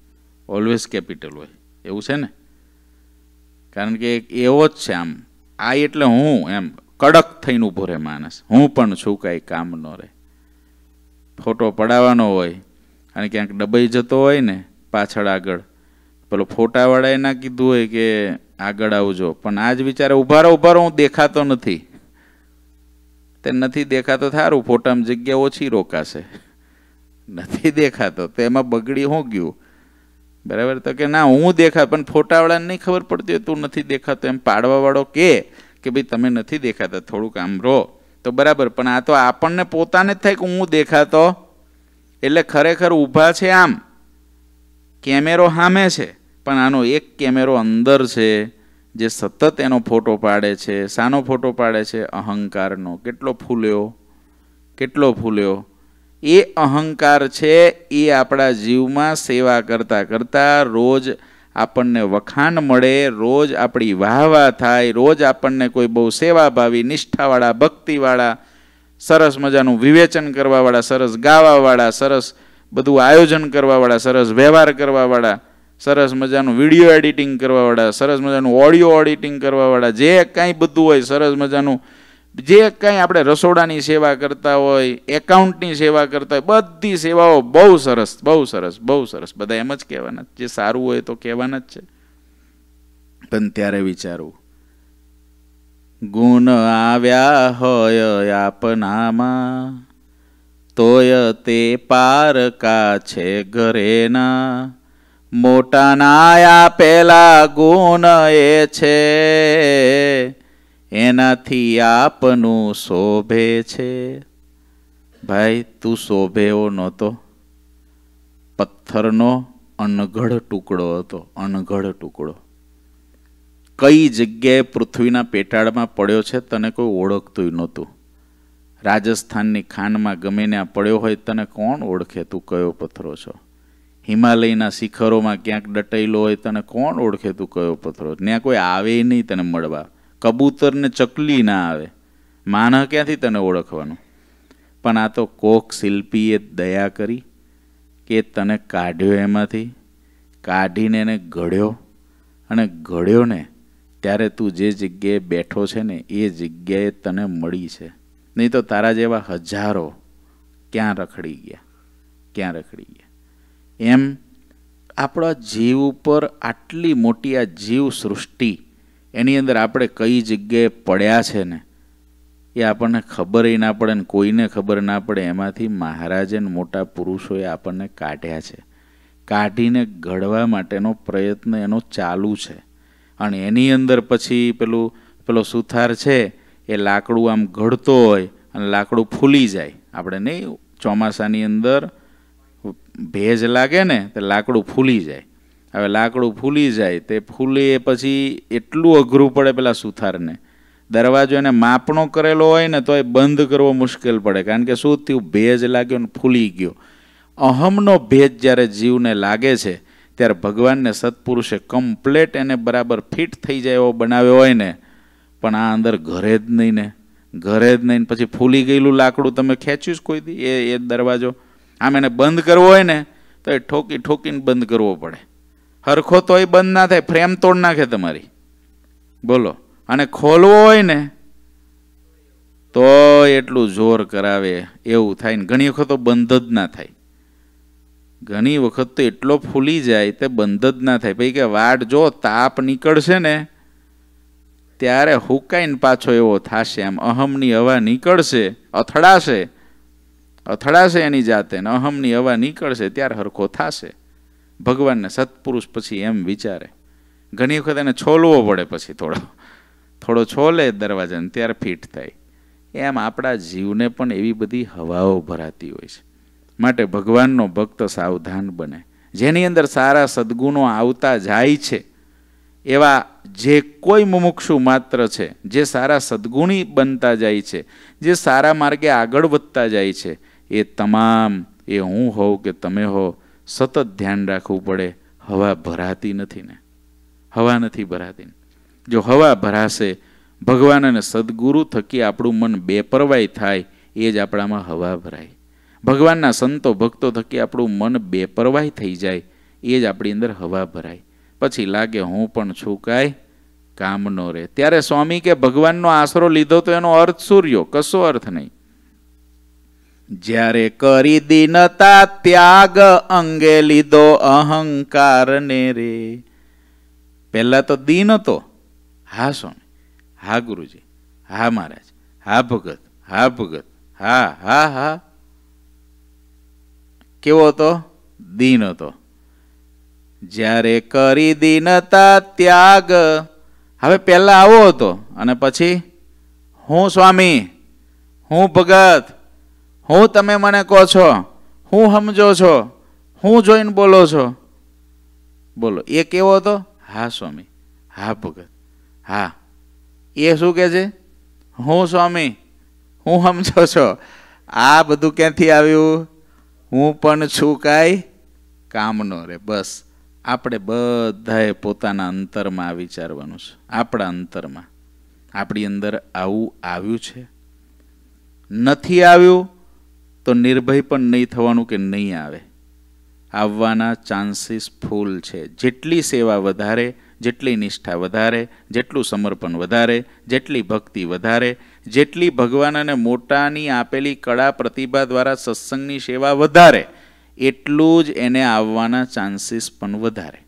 ઓલવેઝ કેપિટલ હોય એવું છે ને, કારણ કે એક એવો જ છે આમ, આ એટલે હું એમ કડક થઈને ઊભો રહે માણસ, હું પણ છું કાંઈ કામ ન રહે. ફોટો પડાવવાનો હોય અને ક્યાંક ડબાઈ જતો હોય ને પાછળ આગળ, પેલો ફોટાવાળાએ ના કીધું હોય કે આગળ આવજો, પણ આજ વિચારે ઉભા રહો હું દેખાતો નથી, તે નથી દેખાતો સારું, ફોટામાં જગ્યા ઓછી રોકાશે, નથી દેખાતો તો એમાં બગડી શું ગયું, બરાબર? તો કે ના હું દેખા, પણ ફોટાવાળાને નહીં ખબર પડતી હોય તું નથી દેખાતો, એમ પાડવાવાળો કે ભાઈ તમે નથી દેખાતા થોડુંક આમ રહો તો બરાબર, પણ આ તો આપણને પોતાને જ થાય કે હું દેખાતો, એટલે ખરેખર ઊભા છે આમ, કેમેરો સામે છે, પણ આનો એક કેમેરો અંદર છે જે સતત એનો ફોટો પાડે છે. શાનો ફોટો પાડે છે? અહંકારનો. કેટલો ફૂલ્યો એ અહંકાર છે. એ આપણા જીવમાં સેવા કરતા કરતા રોજ આપણને વખાણ મળે, રોજ આપણી વાહવા થાય, રોજ આપણને કોઈ બહુ સેવાભાવી, નિષ્ઠાવાળા, ભક્તિવાળા, સરસ મજાનું વિવેચન કરવાવાળા, સરસ ગાવાવાળા, સરસ બધું આયોજન કરવાવાળા, સરસ વ્યવહાર કરવાવાળા, સરસ મજાનું વિડીયો એડિટિંગ કરવાવાળા, સરસ મજાનું ઓડિયો એડિટિંગ કરવાવાળા, જે કાંઈ બધું હોય સરસ મજાનું, જે કાંઈ આપણે રસોડાની સેવા કરતા હોય, એકાઉન્ટની સેવા કરતા હોય, બધી સેવાઓ બહુ સરસ, બધા એમ જ કહેવાના, જે સારું હોય તો કહેવાના જ છે. પણ ત્યારે વિચારવું, ગુણ આવ્યા હોય આપનામાં, તોય તે પારકા છે ઘરેના, મોટાના આપેલા ગુણ એ છે, એનાથી આપનું શોભે છે. ભાઈ તું શોભે એવો નહોતો, પથ્થરનો અનઘડ ટુકડો હતો, અનઘડ ટુકડો. કઈ જગ્યાએ પૃથ્વીના પેટાળમાં પડ્યો છે તને કોઈ ઓળખતું નહોતું. રાજસ્થાનની ખાંડમાં ગમે ત્યાં પડ્યો હોય તને કોણ ઓળખે તું કયો પથ્થરો છો? હિમાલયના શિખરોમાં ક્યાંક દટાયેલો હોય તને કોણ ઓળખે તું કયો પથ્થરો? ત્યાં કોઈ આવે નહીં તને મળવા, કબૂતરને ચકલી ના આવે, માનહ ક્યાંથી તને ઓળખવાનું? પણ આ તો કોક શિલ્પીએ દયા કરી કે તને કાઢ્યો, એમાંથી કાઢીને એને ઘડ્યો, અને ઘડ્યો ને ત્યારે તું જે જગ્યાએ બેઠો છે ને એ જગ્યાએ તને મળી છે. નહીં તો તારા જેવા હજારો ક્યાં રખડી ગયા. એમ આપણા જીવ ઉપર આટલી મોટી આ જીવ સૃષ્ટિ, એની અંદર આપણે કઈ જગ્યાએ પડ્યા છે ને એ આપણને ખબર ના પડે ને કોઈને ખબર ના પડે. એમાંથી મહારાજે મોટા પુરુષોએ આપણને કાઢ્યા છે. કાઢીને ઘડવા માટેનો પ્રયત્ન એનો ચાલુ છે. અને એની અંદર પછી પેલો સુથાર છે એ લાકડું આમ ઘડતો હોય અને લાકડું ફૂલી જાય. આપણે નહીં ચોમાસાની અંદર ભેજ લાગે ને તો લાકડું ફૂલી જાય. હવે લાકડું ફૂલી જાય તે ફૂલે પછી એટલું અઘરું પડે પેલા સુથારને. દરવાજો એને માપનો કરેલો હોય ને તો એ બંધ કરવો મુશ્કેલ પડે, કારણ કે શું થયું, ભેજ લાગ્યો ને ફૂલી ગયો. અહમનો ભેજ જ્યારે જીવને લાગે છે ત્યારે ભગવાનને સત્પુરુષે કમ્પ્લેટ એને બરાબર ફિટ થઈ જાય એવો બનાવ્યો હોય ને, પણ આ અંદર ઘરે જ નહીં. પછી ફૂલી ગયેલું લાકડું તમે ખેંચ્યું જ કોઈ દી? એ દરવાજો આમ એને બંધ કરવો હોય ને તો એ ઠોકીને બંધ કરવો પડે. હરખો તો એ બંધ ના થાય, ફ્રેમ તોડ નાખે તમારી, બોલો. અને ખોલવો હોય ને તો એટલું જોર કરાવે એવું થાય ને ઘણી વખત તો બંધ જ ના થાય. ઘણી વખત તો એટલો ફૂલી જાય તે બંધ જ ના થાય. ભાઈ કે વાટ જો તાપ નીકળશે ને ત્યારે હુકાઈને પાછો એવો થશે. આમ અહમની હવા નીકળશે, અથડાશે એની જાતે ને અહમની હવા નીકળશે ત્યારે હરખો થશે. ભગવાનને સત્પુરુષ પછી એમ વિચારે. ઘણી વખત એને છોલવો પડે, પછી થોડો છોલે દરવાજાને ત્યારે ફિટ થાય. એમ આપણા જીવને પણ એવી બધી હવાઓ ભરાતી હોય છે. માટે ભગવાનનો ભક્ત સાવધાન બને. જેની અંદર સારા સદ્ગુણો આવતા જાય છે એવા જે કોઈ મુમુક્ષુ માત્ર છે, જે સારા સદ્ગુણી બનતા જાય છે, જે સારા માર્ગે આગળ વધતા જાય છે, એ તમામ, એ હું હોઉં કે તમે હો, સતત ધ્યાન રાખવું પડે. હવા ભરાતી નથી ને, હવા નથી ભરાતી. જો હવા ભરાશે, ભગવાન અને સદગુરુ થકી આપણું મન બેપરવાઈ થાય, એ જ આપણામાં હવા ભરાય. ભગવાનના સંતો ભક્તો થકી આપણું મન બેપરવાઈ થઈ જાય, એ જ આપણી અંદર હવા ભરાય. પછી લાગે હું પણ છું કાંઈ કામનો રે. ત્યારે સ્વામી કે ભગવાનનો આશરો લીધો તો એનો અર્થ શું રહ્યો? કશો અર્થ નહીં. જ્યારે કરી દીનતા ત્યાગ અંગે લીધો અહંકાર ને રે. પહેલા તો દીન હતો. હા સ્વામી, હા ગુરુજી, હા મહારાજ, હા ભગત, હા ભગત, હા હા હા. કેવો હતો? દીન હતો. જ્યારે કરી દીનતા ત્યાગ, હવે પહેલા આવો હતો અને પછી હું સ્વામી, હું ભગત, હું તમે મને કહો છો, હું સમજો છો, હું જોઈને બોલો છો. બોલો એ કેવો હતો? હા સ્વામી, હા ભગત, હા. એ શું કે છે? હું સ્વામી, હું સમજો છો. આ બધું ક્યાંથી આવ્યું? હું પણ છું કાંઈ કામનો રે. બસ આપણે બધાએ પોતાના અંતરમાં આ વિચારવાનું છે. આપણા અંતરમાં આપણી અંદર આવું આવ્યું છે? નથી આવ્યું તો નિર્ભય પણ નહીં થવાનું કે નહીં આવે. આવવાના ચાન્સીસ ફૂલ છે. જેટલી સેવા વધારે, જેટલી નિષ્ઠા વધારે, જેટલું સમર્પણ વધારે, જેટલી ભક્તિ વધારે, જેટલી ભગવાન અને મોટાની આપેલી કળા પ્રતિભા દ્વારા સત્સંગની સેવા વધારે, એટલું જ એને આવવાના ચાન્સીસ પણ વધારે.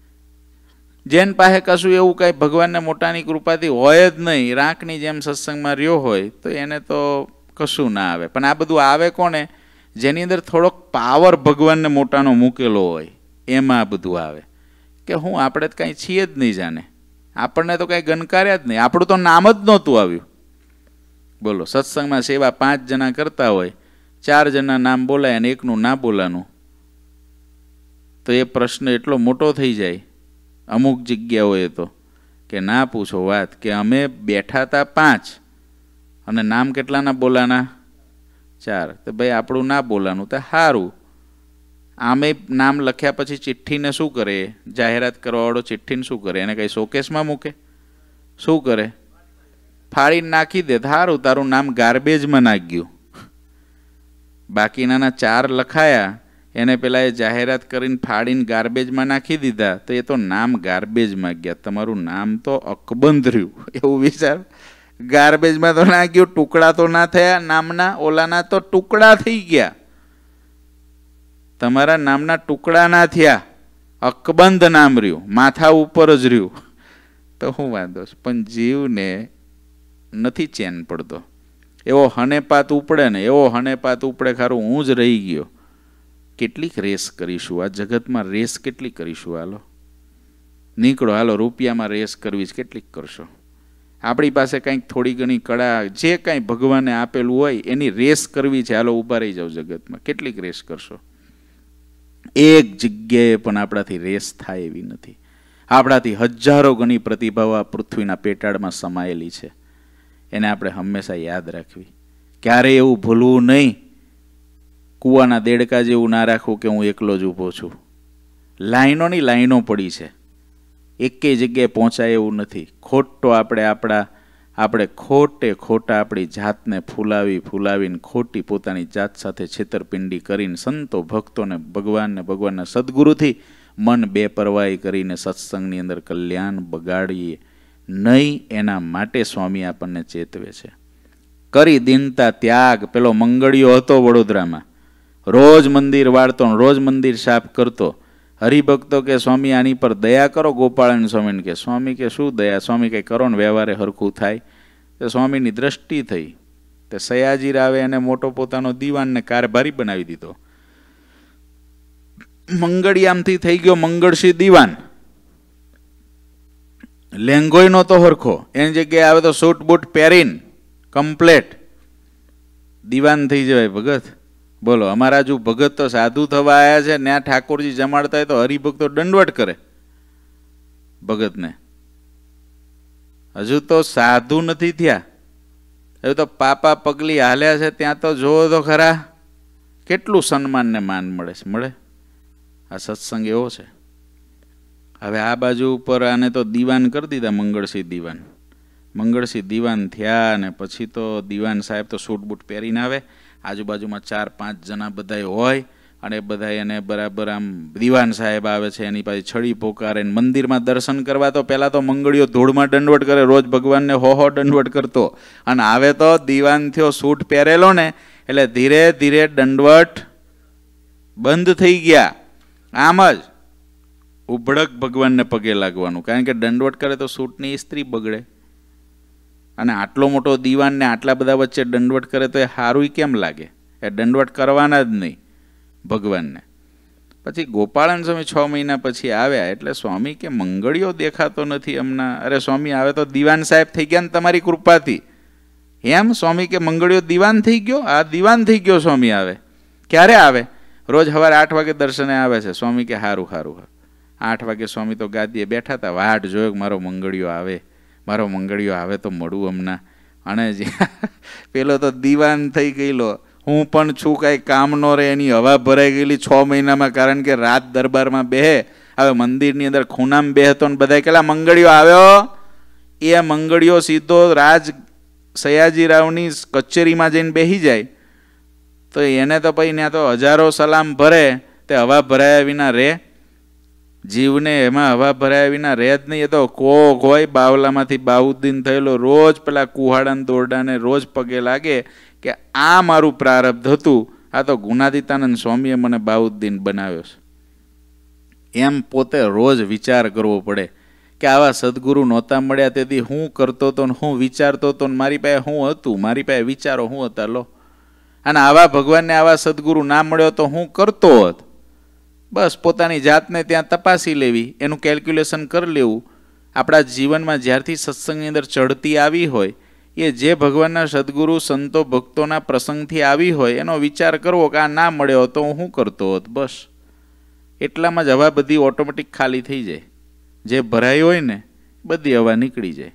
જેન પાસે કશું એવું કાંઈ ભગવાનને મોટાની કૃપાથી હોય જ નહીં, રાંકની જેમ સત્સંગમાં રહ્યો હોય, તો એને તો કશું ના આવે. પણ આ બધું આવે કોને? જેની અંદર થોડોક પાવર ભગવાનને મોટાનો મૂકેલો હોય, એમાં આ બધું આવે. કે હું આપણે તો કાંઈ છીએ જ નહીં જાણે, આપણને તો કાંઈ ગણકાર્યા જ નહીં, આપણું તો નામ જ નહોતું આવ્યું. બોલો, સત્સંગમાં સેવા 5 જણા કરતા હોય, 4 જણા નામ બોલાય અને એકનું ના બોલાનું, તો એ પ્રશ્ન એટલો મોટો થઈ જાય અમુક જગ્યાઓએ તો કે ના પૂછો વાત. કે અમે બેઠા હતા 5 અને નામ કેટલાના બોલાના? 4. તો ભાઈ આપણું ના બોલાનું તો સારું. આમે નામ લખ્યા પછી ચિઠ્ઠીને શું કરે? જાહેરાત કરવાવાળો ચિઠ્ઠીને શું કરે? એને કંઈ શોકેસમાં મૂકે? શું કરે? ફાડીને નાખી દે. સારું, તારું નામ ગાર્બેજમાં નાખ્યું. બાકીનાના 4 લખાયા, એને પેલા એ જાહેરાત કરીને ફાડીને ગાર્બેજમાં નાખી દીધા, તો એ તો નામ ગાર્બેજમાં ગયા. તમારું નામ તો અકબંધ રહ્યું. એવું વિચાર. ગાર્બેજમાં તો ના ગયું, ટુકડા તો ના થયા નામના, ઓલાના તો ટુકડા થઈ ગયા. તમારા નામના ટુકડા ના થયા, અકબંધ નામ રહ્યું, માથા ઉપર જ રહ્યું. તો શું વાંધો છે? પણ જીવને નથી ચેન પડતો. એવો હનેપાત ઉપડે ને, એવો હનેપાત ઉપડે, ખારું હું જ રહી ગયો. કેટલીક રેસ કરીશું આ જગતમાં? રેસ કેટલી કરીશું? હાલો નીકળો, હાલો રૂપિયામાં રેસ કરવી જ કેટલીક કરશો? આપણી પાસે કંઈક થોડી ઘણી કળા, જે કાંઈ ભગવાને આપેલું હોય એની રેસ કરવી છે. હાલો ઊભા રહી જાઓ જગતમાં. કેટલીક રેસ કરશો? એક જગ્યાએ પણ આપણાથી રેસ થાય એવી નથી. આપણાથી હજારો ગણી પ્રતિભાઓ આ પૃથ્વીના પેટાળમાં સમાયેલી છે. એને આપણે હંમેશા યાદ રાખવી. ક્યારેય એવું ભૂલવું નહીં, કૂવાના દેડકા જેવું ના રાખવું કે હું એકલો જ ઊભો છું. લાઈનોની લાઈનો પડી છે, એકેય જગ્યાએ પહોંચાય એવું નથી. ખોટો આપણે ખોટા આપણી જાતને ફૂલાવીને ખોટી પોતાની જાત સાથે છેતરપિંડી કરીને સંતો ભક્તોને ભગવાનના સદગુરુથી મન બેપરવાહી કરીને સત્સંગની અંદર કલ્યાણ બગાડીએ નહીં. એના માટે સ્વામી આપણને ચેતવે છે. કરી દીનતા ત્યાગ. પેલો મંગળિયો હતો વડોદરામાં, રોજ મંદિર વાળતો, રોજ મંદિર સાફ કરતો. હરિભક્તો કે સ્વામી આની પર દયા કરો. ગોપાળાનંદ સ્વામીને કે સ્વામી કે શું દયા? સ્વામી કંઈ કરો ને વ્યવહારે હરખું થાય. તો સ્વામીની દ્રષ્ટિ થઈ, તે સયાજી રાવે એને મોટો પોતાનો દીવાનને કારભારી બનાવી દીધો. મંગળિયામથી થઈ ગયો મંગળસિંહ દીવાન. લેંગોય નહોતો હરખો, એની જગ્યાએ આવે તો સૂટ બૂટ પહેરીને કમ્પ્લેટ દીવાન થઈ જવાય ભગત. બોલો, અમારા જો ભગત તો સાધુ થવા આવ્યા છે, ત્યાં ઠાકોરજી જમાડતા હોય તો હરિભક્તો દંડવટ કરે ભગતને. હજુ તો સાધુ નથી થયા, હજુ તો પાપા પગલી હાલ્યા છે. ત્યાં તો જોવો તો ખરા કેટલું સન્માન ને માન મળે. આ સત્સંગ એવો છે. હવે આ બાજુ ઉપર આને તો દીવાન કરી દીધા, મંગળસિંહ દીવાન થયા. અને પછી તો દીવાન સાહેબ તો સૂટ બૂટ પહેરીને આવે, આજુબાજુમાં 4-5 જણા બધા હોય, અને બધા એને બરાબર આમ દીવાન સાહેબ આવે છે એની પાસે છડી પોકારે. મંદિરમાં દર્શન કરવા તો પહેલાં તો મંગળીઓ ધૂળમાં દંડવટ કરે, રોજ ભગવાનને હો દંડવટ કરતો, અને આવે તો દીવાન થયો, સૂટ પહેરેલો ને એટલે ધીરે ધીરે દંડવટ બંધ થઈ ગયા. આમ જ ઉભડક ભગવાનને પગે લાગવાનું, કારણ કે દંડવટ કરે તો સૂટની ઇસ્ત્રી બગડે, અને આટલો મોટો દીવાનને આટલા બધા વચ્ચે દંડવટ કરે તો એ સારું કેમ લાગે? એ દંડવટ કરવાના જ નહીં ભગવાનને. પછી ગોપાળન સ્વામી 6 મહિના પછી આવ્યા એટલે સ્વામી કે મંગળીઓ દેખાતો નથી હમણાં. અરે સ્વામી આવે તો દીવાન સાહેબ થઈ ગયા ને તમારી કૃપાથી. એમ સ્વામી કે મંગળીઓ દીવાન થઈ ગયો? આ દીવાન થઈ ગયો સ્વામી આવે. ક્યારે આવે? રોજ સવારે 8 વાગે દર્શને આવે છે. સ્વામી કે સારું સારું. 8 વાગે સ્વામી તો ગાદીએ બેઠા હતા, વાટ જોયો મારો મંગળીઓ આવે, મારો મંગળીઓ આવે તો મળું હમણાં. અને પેલો તો દીવાન થઈ ગયેલો, હું પણ છું, કાંઈ કામ નો રહે, એની હવા ભરાઈ ગયેલી 6 મહિનામાં, કારણ કે રાત દરબારમાં બેહે. હવે મંદિરની અંદર ખૂણામાં બેહતો ને બધા કેટલા મંગળીઓ આવ્યો, એ મંગળીઓ સીધો રાજ સયાજીરાવની કચેરીમાં જઈને બેસી જાય તો એને તો પછી ત્યાં તો હજારો સલામ ભરે, તે હવા ભરાયા વિના રહે? જીવને એમાં હવા ભરાયા વિના રહે જ નહીં. એ તો કોક હોય બાવલામાંથી બાઉદ્દીન થયેલો, રોજ પેલા કુહાડાને દોરડાને રોજ પગે લાગે કે આ મારું પ્રારબ્ધ હતું, આ તો ગુણાતીતાનંદ સ્વામીએ મને બાઉદ્દીન બનાવ્યો છે. એમ પોતે રોજ વિચાર કરવો પડે કે આવા સદગુરુ નહોતા મળ્યા તેથી હું કરતો હતો ને હું વિચારતો હતો ને મારી પાસે શું હતું, મારી પાસે વિચારો શું હતા લો. અને આવા ભગવાનને આવા સદગુરુ ના મળ્યો તો હું કરતો હોત. બસ પોતાની જાતને ત્યાં તપાસી લેવી, એનું કેલ્ક્યુલેશન કરી લેવું. આપણા જીવનમાં જ્યારથી સત્સંગની અંદર ચડતી આવી હોય, એ જે ભગવાનના સદગુરુ સંતો ભક્તોના પ્રસંગથી આવી હોય એનો વિચાર કરવો કે આ ના મળ્યો તો હું શું કરતો હોત. બસ એટલામાં જ હવા બધી ઓટોમેટિક ખાલી થઈ જાય. જે ભરાઈ હોય ને બધી હવા નીકળી જાય.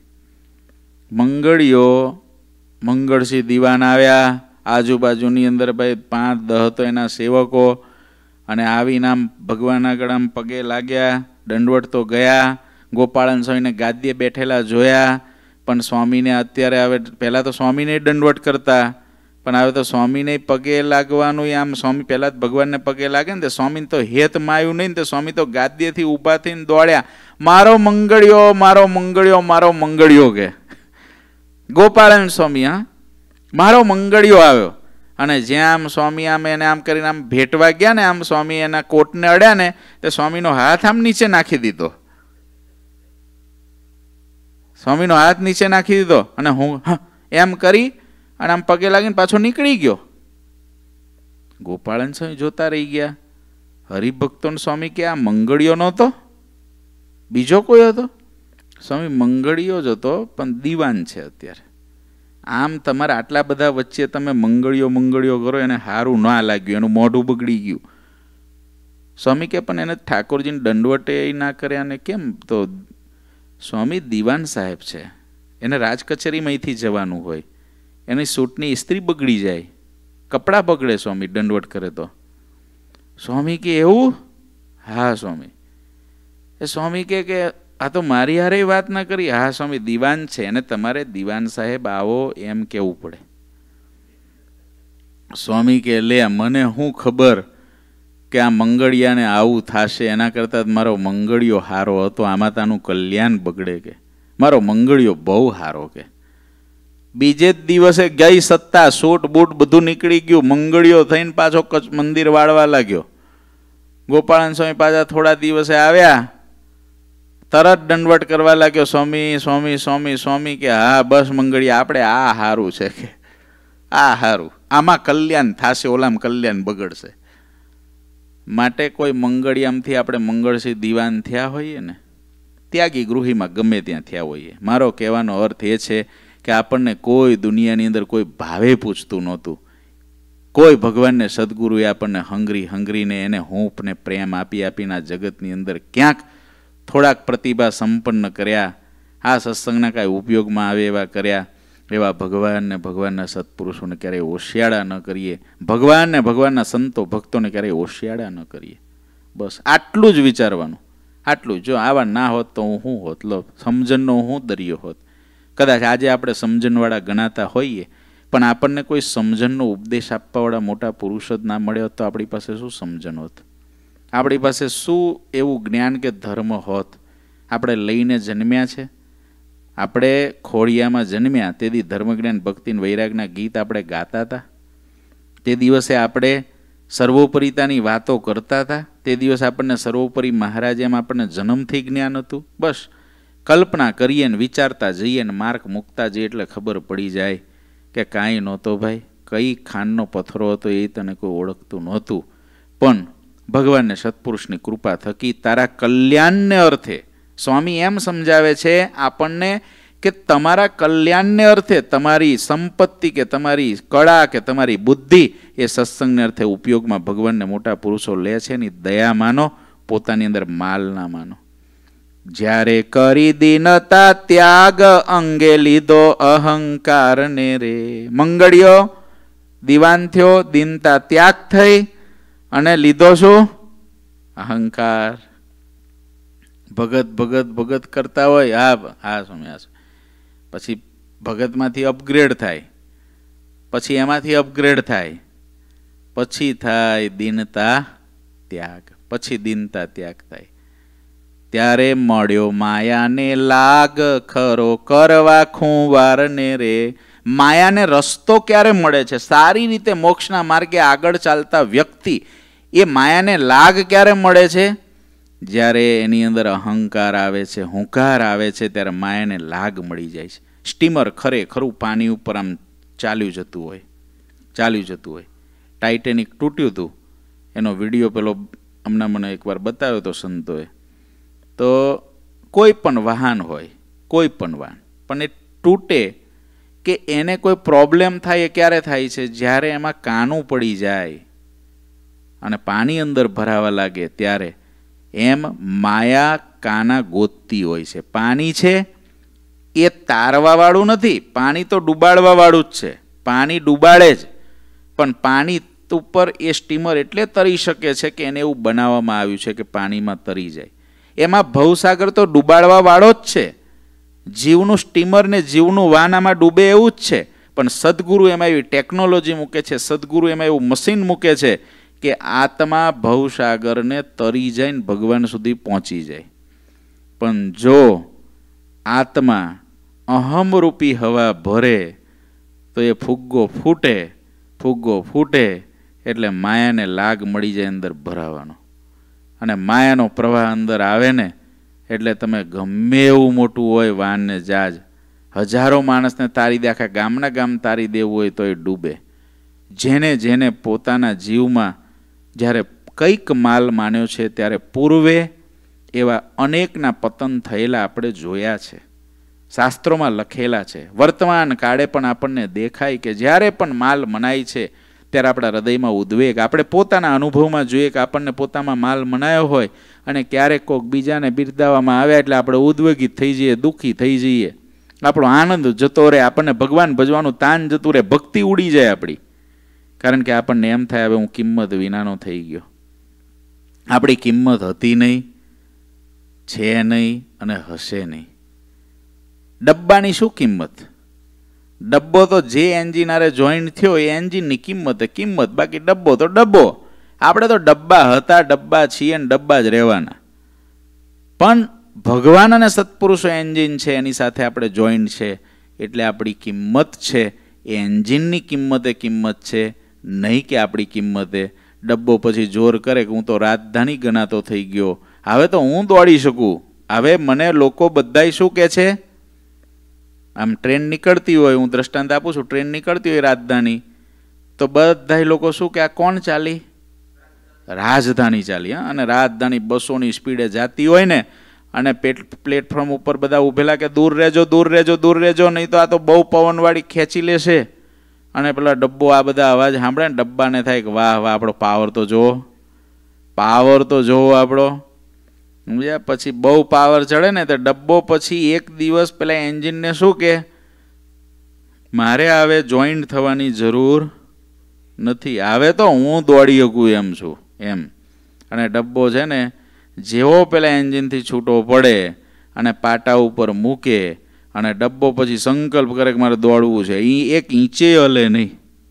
મંગળીઓ મંગળસિંહ દીવાન આવ્યા, આજુબાજુની અંદર ભાઈ 5-10 તો એના સેવકો, અને આવીને આમ ભગવાન આગળ આમ પગે લાગ્યા, દંડવટ તો ગયા. ગોપાળન સ્વામીને ગાદીએ બેઠેલા જોયા, પણ સ્વામીને અત્યારે હવે પહેલાં તો સ્વામીને દંડવટ કરતા, પણ હવે તો સ્વામીને પગે લાગવાનું આમ સ્વામી પહેલાં જ ભગવાનને પગે લાગે ને તે સ્વામીને તો હેત માયું નહીં ને તે સ્વામી તો ગાદીએથી ઊભા થઈને દોડ્યા, મારો મંગળીઓ, મારો મંગળીઓ, મારો મંગળીઓ કે ગોપાળન સ્વામી, હા મારો મંગળીઓ આવ્યો. અને જ્યાં આમ સ્વામી આમ એને આમ કરીને આમ ભેટવા ગયા ને, આમ સ્વામી એના કોટને અડ્યા ને તે સ્વામીનો હાથ આમ નીચે નાખી દીધો, સ્વામીનો હાથ નીચે નાખી દીધો, અને હું એમ કરી અને આમ પગે લાગીને પાછો નીકળી ગયો. ગોપાળન સ્વામી જોતા રહી ગયા. હરિભક્તોને સ્વામી કે આ મંગળીઓ નહોતો, બીજો કોઈ હતો? સ્વામી મંગળીઓ જ હતો, પણ દીવાન છે અત્યારે. આમ તમારે આટલા બધા વચ્ચે તમે મંગળીઓ મંગળીઓ કરો, એને સારું ના લાગ્યું, એનું મોઢું બગડી ગયું. સ્વામી કે પણ એને ઠાકોરજીને દંડવટે ના કર્યા ને કેમ? તો સ્વામી દીવાન સાહેબ છે, એને રાજ કચેરીમાંથી જવાનું હોય, એની સૂટની ઇસ્ત્રી બગડી જાય, કપડાં બગડે સ્વામી દંડવટ કરે તો. સ્વામી કે એવું? હા સ્વામી. એ સ્વામી કે આ તો મારી હારે વાત ના કરી. હા સ્વામી દીવાન છે, એને તમારે દીવાન સાહેબ આવો એમ કહેવું પડે. સ્વામી કે લે મને શું ખબર કે આ મંગળિયાને આવું થશે, એના કરતાં મારો મંગળિયો હારો હતો, આમાં તાનું કલ્યાણ બગડે કે મારો મંગળિયો બહુ હારો કે. બીજે જ દિવસે ગઈ સત્તા, સૂટ બૂટ બધું નીકળી ગયું, મંગળિયો થઈને પાછો મંદિર વાળવા લાગ્યો. ગોપાળન સ્વામી પાછા થોડા દિવસે આવ્યા, તરત દંડવટ કરવા લાગ્યો, સ્વામી સ્વામી સ્વામી સ્વામી કે હા બસ મંગળિયા આપણે આ હારું છે કે આ હારું, આમાં કલ્યાણ થશે, ઓલામાં કલ્યાણ બગડશે. માટે કોઈ મંગળિયામથી આપણે મંગળસિંહ દીવાન થયા હોઈએ ને, ત્યાગી ગૃહીમાં ગમે ત્યાં થયા હોઈએ. મારો કહેવાનો અર્થ એ છે કે આપણને કોઈ દુનિયાની અંદર કોઈ ભાવે પૂછતું નહોતું. કોઈ ભગવાનને સદગુરુએ આપણને હંગરીને એને હૂંફ ને પ્રેમ આપી આપીને આ જગતની અંદર ક્યાંક થોડાક પ્રતિભા સંપન્ન કર્યા, આ સત્સંગના કાંઈ ઉપયોગમાં આવે એવા કર્યા. એવા ભગવાનને ભગવાનના સત્પુરુષોને ક્યારેય ઓશિયાળા ન કરીએ, ભગવાનને ભગવાનના સંતો ભક્તોને ક્યારેય ઓશિયાળા ન કરીએ. બસ આટલું જ વિચારવાનું, આટલું. જો આવા ના હોત તો હું શું હોત? લો સમજણનો હું દરિયો હોત. કદાચ આજે આપણે સમજણવાળા ગણાતા હોઈએ, પણ આપણને કોઈ સમજણનો ઉપદેશ આપવાવાળા મોટા પુરુષ જ ના મળ્યો તો આપણી પાસે શું સમજણ હોત, આપણી પાસે શું એવું જ્ઞાન કે ધર્મ હોત. આપણે લઈને જન્મ્યા છે, આપણે ખોડિયામાં જન્મ્યા તેથી ધર્મજ્ઞાન ભક્તિ વૈરાગના ગીત આપણે ગાતા હતા, તે દિવસે આપણે સર્વોપરિતાની વાતો કરતા હતા, તે દિવસે આપણને સર્વોપરી મહારાજ એમ આપણને જન્મથી જ્ઞાન હતું. બસ કલ્પના કરીએ ને વિચારતા જઈએ ને માર્ક મૂકતા જઈએ એટલે ખબર પડી જાય કે કાંઈ નહોતો ભાઈ, કઈ ખાનનો પથ્થરો હતો એ તને કોઈ ઓળખતું નહોતું. પણ ભગવાનને સત્પુરુષની કૃપા થકી તારા કલ્યાણને અર્થે સ્વામી એમ સમજાવે છે આપણને કે તમારા કલ્યાણને અર્થે તમારી સંપત્તિ કે તમારી કળા કે તમારી બુદ્ધિ એ સત્સંગને અર્થે ઉપયોગમાં ભગવાનને મોટા પુરુષો લે છે ની દયા માનો, પોતાની અંદર માલ ના માનો. જ્યારે કરી દીનતા ત્યાગ અંગે લીધો અહંકાર ને રે. મંગળિયો દીવાન થયો, દીનતા ત્યાગ થઈ અને લીધો શું? અહંકાર. ભગત ભગત ભગત કરતા હોય, હા સમય પછી ભગતમાંથી અપગ્રેડ થાય, પછી એમાંથી અપગ્રેડ થાય, પછી થાય દીનતા ત્યાગ, પછી દીનતા ત્યાગ થાય. ત્યારે મળ્યો માયાને લાગ ખરો કરવા ખુંવાર ને રે. માયાને રસ્તો ક્યારે મળે છે? સારી રીતે મોક્ષના માર્ગે આગળ ચાલતા વ્યક્તિ એ માયાને લાગ ક્યારે મળે છે? જ્યારે એની અંદર અહંકાર આવે છે, હુંકાર આવે છે, ત્યારે માયાને લાગ મળી જાય છે. સ્ટીમર ખરેખરું પાણી ઉપર આમ ચાલ્યું જતું હોય. ટાઇટેનિક તૂટ્યું હતું, એનો વિડીયો પેલો હમણાં મને એકવાર બતાવ્યો હતો સંતોએ. તો કોઈ પણ વાહન હોય, કોઈ પણ વાહન, પણ એ તૂટે કે એને કોઈ પ્રોબ્લેમ થાય એ ક્યારે થાય છે? જ્યારે એમાં કાણું પડી જાય અને પાણી અંદર ભરાવા લાગે ત્યારે. એમ માયા કાના ગોતતી હોય છે. પાણી છે એ તારવા વાળું નથી, પાણી તો ડૂબાડવા વાળું જ છે. પાણી ડૂબાડે જ, પણ પાણી ઉપર એ સ્ટીમર એટલે તરી શકે છે કે એને એવું બનાવવામાં આવ્યું છે કે પાણીમાં તરી જાય. એમાં ભવસાગર તો ડૂબાડવા વાળો જ છે. જીવનું સ્ટીમર ને જીવનું વાનામાં ડૂબે એવું જ છે. પણ સદગુરુ એમાં એવી ટેકનોલોજી મૂકે છે, સદગુરુ એમાં એવું મશીન મૂકે છે કે આત્મા ભવસાગરને તરી જાય ને ભગવાન સુધી પહોંચી જાય. પણ જો આત્મા અહમરૂપી હવા ભરે તો એ ફુગ્ગો ફૂટે એટલે માયાને લાગ મળી જાય અંદર ભરાવાનો. અને માયાનો પ્રવાહ અંદર આવે ને એટલે તમે ગમે એવું મોટું હોય વાનને જહાજ, હજારો માણસને તારી દે, આખા ગામના ગામ તારી દેવું હોય તો એ ડૂબે. જેને જેને પોતાના જીવમાં જ્યારે કંઈક માલ માન્યો છે ત્યારે પૂર્વે એવા અનેકના પતન થયેલા આપણે જોયા છે, શાસ્ત્રોમાં લખેલા છે. વર્તમાન કાળે પણ આપણને દેખાય કે જ્યારે પણ માલ મનાય છે ત્યારે આપણા હૃદયમાં ઉદ્વેગ, આપણે પોતાના અનુભવમાં જોઈએ કે આપણને પોતામાં માલ મનાયો હોય અને ક્યારેક કોઈક બીજાને બિરદાવવામાં આવ્યા એટલે આપણે ઉદ્વેગિત થઈ જઈએ, દુઃખી થઈ જઈએ, આપણો આનંદ જતો રહે, આપણને ભગવાન ભજવાનું તાન જતું રહે, ભક્તિ ઉડી જાય આપણી. કારણ કે આપણને એમ થાય હવે હું કિંમત વિનાનો થઈ ગયો. આપણી કિંમત હતી નહીં, છે નહીં અને હશે નહીં. ડબ્બાની શું કિંમત? ડબ્બો તો જે એન્જિન આરે જોઈન્ટ થયો એ એન્જિનની કિંમત, બાકી ડબ્બો તો ડબ્બો. આપણે તો ડબ્બા હતા, ડબ્બા છીએ ને ડબ્બા જ રહેવાના. પણ ભગવાન અને સત્પુરુષો એન્જિન છે, એની સાથે આપણે જોઈન્ટ છે એટલે આપણી કિંમત છે એ એન્જિનની કિંમત છે, નહીં કે આપણી કિંમતે. ડબ્બો પછી જોર કરે કે હું તો રાજધાની ગણાતો થઈ ગયો, હવે તો હું દોડી શકું. હવે મને લોકો બધાય શું કહે છે? આમ ટ્રેન નીકળતી હોય, હું દ્રષ્ટાંત આપું છું, ટ્રેન નીકળતી હોય રાજધાની, તો બધા લોકો શું કે આ કોણ ચાલી? રાજધાની ચાલી. હા, અને રાજધાની 200ની સ્પીડે જતી હોય ને અને પ્લેટફોર્મ ઉપર બધા ઉભેલા કે દૂર રહેજો, નહીં તો આ તો બહુ પવનવાળી ખેંચી લેશે. અને પેલા ડબ્બો આ બધા અવાજ સાંભળે ને ડબ્બાને થાય કે વાહ આપણો પાવર તો જોવો આપણો. સમજ્યા? પછી બહુ પાવર ચડે ને તો ડબ્બો પછી એક દિવસ પેલા એન્જિનને શું કે મારે હવે જોઈન્ટ થવાની જરૂર નથી, હવે તો હું દોડી શકું એમ છું એમ. અને ડબ્બો છે ને જેવો પેલા એન્જિનથી છૂટો પડે અને પાટા ઉપર મૂકે અને ડબ્બો પછી સંકલ્પ કરે કે મારે દોડવું છે. એ 1 ઇંચે હલે નહીં,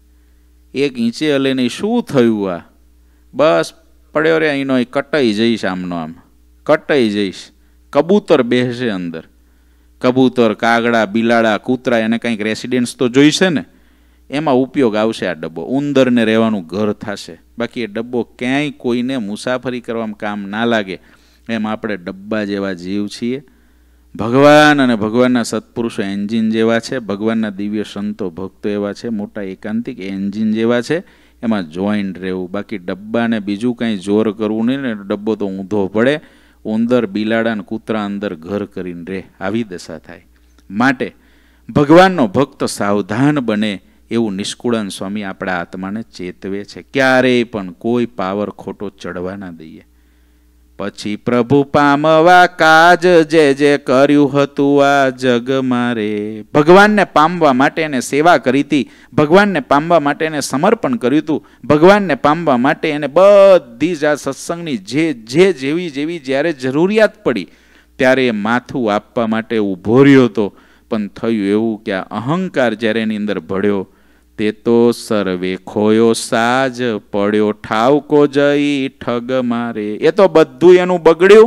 1 ઇંચે હલે નહીં. શું થયું આ? બસ પડ્યો રે અહીંનો, કટાઈ જઈશ, આમનો આમ કટાઈ જઈશ. કબૂતર બેસે અંદર, કબૂતર, કાગડા, બિલાડા, કૂતરા, એને કંઈક રેસિડેન્સ તો જોઈશે ને, એમાં ઉપયોગ આવશે આ ડબ્બો. ઉંદરને રહેવાનું ઘર થશે. બાકી એ ડબ્બો ક્યાંય કોઈને મુસાફરી કરવામાં કામ ના લાગે. એમ આપણે ડબ્બા જેવા જીવ છીએ. ભગવાન અને ભગવાનના સત્પુરુષો એન્જિન જેવા છે. ભગવાનના દિવ્ય સંતો ભક્તો એવા છે, મોટા એકાંતિક એન્જિન જેવા છે. એમાં જોઈન્ટ રહેવું. બાકી ડબ્બાને બીજું કાંઈ જોર કરવું નહીં ને ડબ્બો તો ઊંધો પડે. ઉંદર, બિલાડા ને કૂતરા અંદર ઘર કરીને રહે, આવી દશા થાય. માટે ભગવાનનો ભક્ત સાવધાન બને એવું નિષ્કુળાનંદ સ્વામી આપણા આત્માને ચેતવે છે. ક્યારેય પણ કોઈ પાવર ખોટો ચડવા ના દઈએ. પછી પ્રભુ પામવા કાજ જે જે કર્યું હતું આ જગ મારે. ભગવાનને પામવા માટે એને સેવા કરી હતી, ભગવાનને પામવા માટે એને સમર્પણ કર્યું હતું, ભગવાનને પામવા માટે એને બધી જ આ સત્સંગની જે જેવી જેવી જ્યારે જરૂરિયાત પડી ત્યારે એ માથું આપવા માટે ઊભો રહ્યો હતો. પણ થયું એવું કે આ અહંકાર જ્યારે એની અંદર ભળ્યો તે તો સર્વે ખોયો સાજ, પડ્યો ઠાવકો જઈ ઠગ મારે. એ તો બધું એનું બગડ્યું.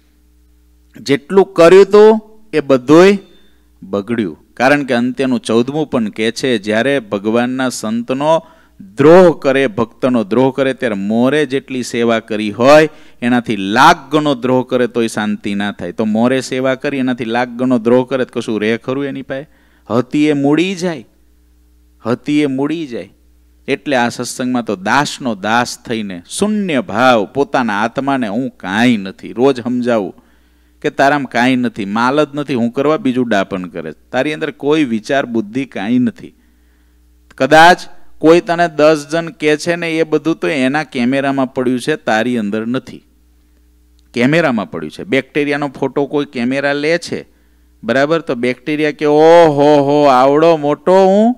જેટલું કર્યું હતું એ બધુંય બગડ્યું. કારણ કે અંત્યનું 14મું પણ કહે છે, જ્યારે ભગવાનના સંતનો દ્રોહ કરે, ભક્તનો દ્રોહ કરે, ત્યારે મોરે જેટલી સેવા કરી હોય એનાથી લાખ ગણો દ્રોહ કરે તોય શાંતિ ના થાય. તો મોરે સેવા કરી એનાથી લાખ ગણો દ્રોહ કરે તો કશું રહે ખરું એની પાસે? હતી એ મૂડી જાય, હતી એ મૂડી જાય. એટલે આ સત્સંગમાં તો દાસનો દાસ થઈને શૂન્ય ભાવ, પોતાના આત્માને હું કાંઈ નથી રોજ સમજાવું કે તારામાં કાંઈ નથી, માલ જ નથી, હું કરવા બીજું ડાપણ કરે. તારી અંદર કોઈ વિચાર બુદ્ધિ કાંઈ નથી. કદાચ કોઈ તને 10 જણ કહે છે ને એ બધું તો એના કેમેરામાં પડ્યું છે, તારી અંદર નથી. કેમેરામાં પડ્યું છે. બેક્ટેરિયાનો ફોટો કોઈ કેમેરા લે છે, બરાબર, તો બેક્ટેરિયા કે ઓહો હો આવડો મોટો હું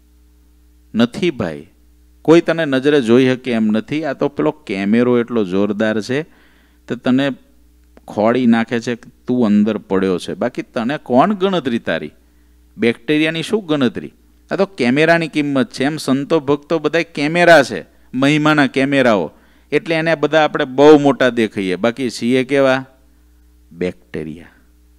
નથી ભાઈ. કોઈ તને નજરે જોઈ શકે એમ નથી. આ તો પેલો કેમેરો એટલો જોરદાર છે તો તને ખોડી નાખે છે કે તું અંદર પડ્યો છે. બાકી તને કોણ ગણતરી તારી? બેક્ટેરિયાની શું ગણતરી? આ તો કેમેરાની કિંમત છે. એમ સંતો ભક્તો બધા કેમેરા છે, મહિમાના કેમેરાઓ. એટલે એને બધા આપણે બહુ મોટા દેખાઈએ, બાકી છીએ કેવા? બેક્ટેરિયા.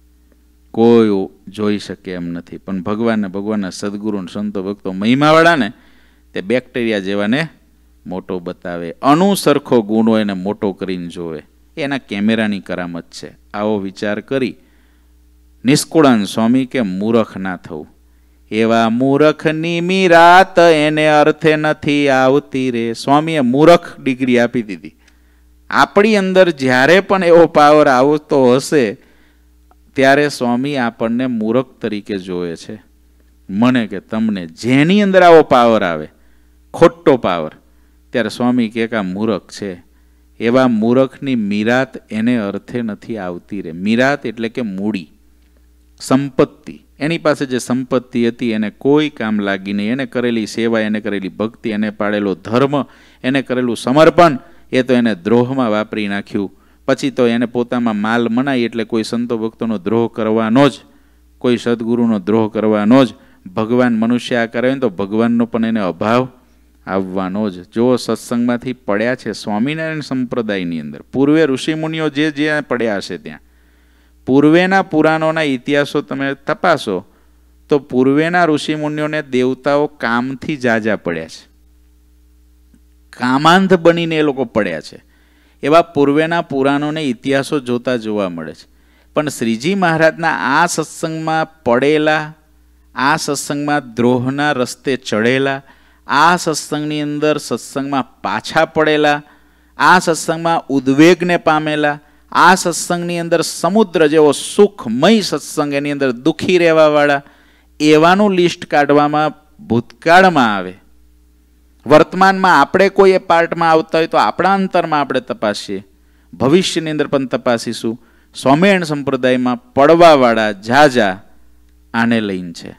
કોઈ જોઈ શકે એમ નથી. પણ ભગવાનને, ભગવાનના સદગુરુ સંતો ભક્તો મહિમાવાળા ને તે બેક્ટેરિયા જેવાને મોટો બતાવે. અણુ સરખો ગુણો એને મોટો કરીને જોવે. એના કેમેરાની કરામત છે. આવો વિચાર કરી નિષ્કુળાનંદ સ્વામી કે મૂરખ ના થવું. એવા મૂરખની મીરાત એને અર્થે નથી આવતી રે. સ્વામીએ મૂરખ ડિગ્રી આપી દીધી. આપણી અંદર જ્યારે પણ એવો પાવર આવતો હશે ત્યારે સ્વામી આપણને મૂરખ તરીકે જોવે છે. મને કે તમને જેની અંદર આવો પાવર આવે, ખોટો પાવર, ત્યારે સ્વામી કે આ મૂરખ છે. એવા મૂરખની મીરાત એને અર્થે નથી આવતી રે. મીરાત એટલે કે મૂડી, સંપત્તિ. એની પાસે જે સંપત્તિ હતી એને કોઈ કામ લાગી નહીં. એને કરેલી સેવા, એને કરેલી ભક્તિ, એને પાડેલો ધર્મ, એને કરેલું સમર્પણ, એ તો એને દ્રોહમાં વાપરી નાખ્યું. પછી તો એને પોતામાં માલ મનાય એટલે કોઈ સંતો ભક્તોનો દ્રોહ કરવાનો જ, કોઈ સદગુરુનો દ્રોહ કરવાનો જ. ભગવાન મનુષ્ય આ કરે તો ભગવાનનો પણ એને અભાવ આવવાનો જ. જો સત્સંગમાંથી પડ્યા છે સ્વામિનારાયણ સંપ્રદાયની અંદર, પૂર્વે ઋષિમુનિઓ જે જ્યાં પડ્યા હશે ત્યાં, પૂર્વેના પુરાણોના ઇતિહાસો તમે તપાસો તો પૂર્વેના ઋષિમુનિઓને દેવતાઓ કામથી જાજા પડ્યા છે, કામાંધ બનીને એ લોકો પડ્યા છે. એવા પૂર્વેના પુરાણોને ઇતિહાસો જોતા જોવા મળે છે. પણ શ્રીજી મહારાજના આ સત્સંગમાં પડેલા, આ સત્સંગમાં દ્રોહના રસ્તે ચડેલા, આ સત્સંગની અંદર સત્સંગમાં પાછા પડેલા, આ સત્સંગમાં ઉદ્વેગને પામેલા, આ સત્સંગની અંદર સમુદ્ર જેવો સુખમય સત્સંગ, એની અંદર દુઃખી રહેવાવાળા, એવાનું લિસ્ટ કાઢવામાં ભૂતકાળમાં આવે. વર્તમાનમાં આપણે કોઈ એ પાર્ટમાં આવતા હોય તો આપણા અંતરમાં આપણે તપાસીએ, ભવિષ્યની અંદર પણ તપાસીશું. સ્વામિનારાયણ સંપ્રદાયમાં પડવાવાળા ઝાઝા આને લઈને છે,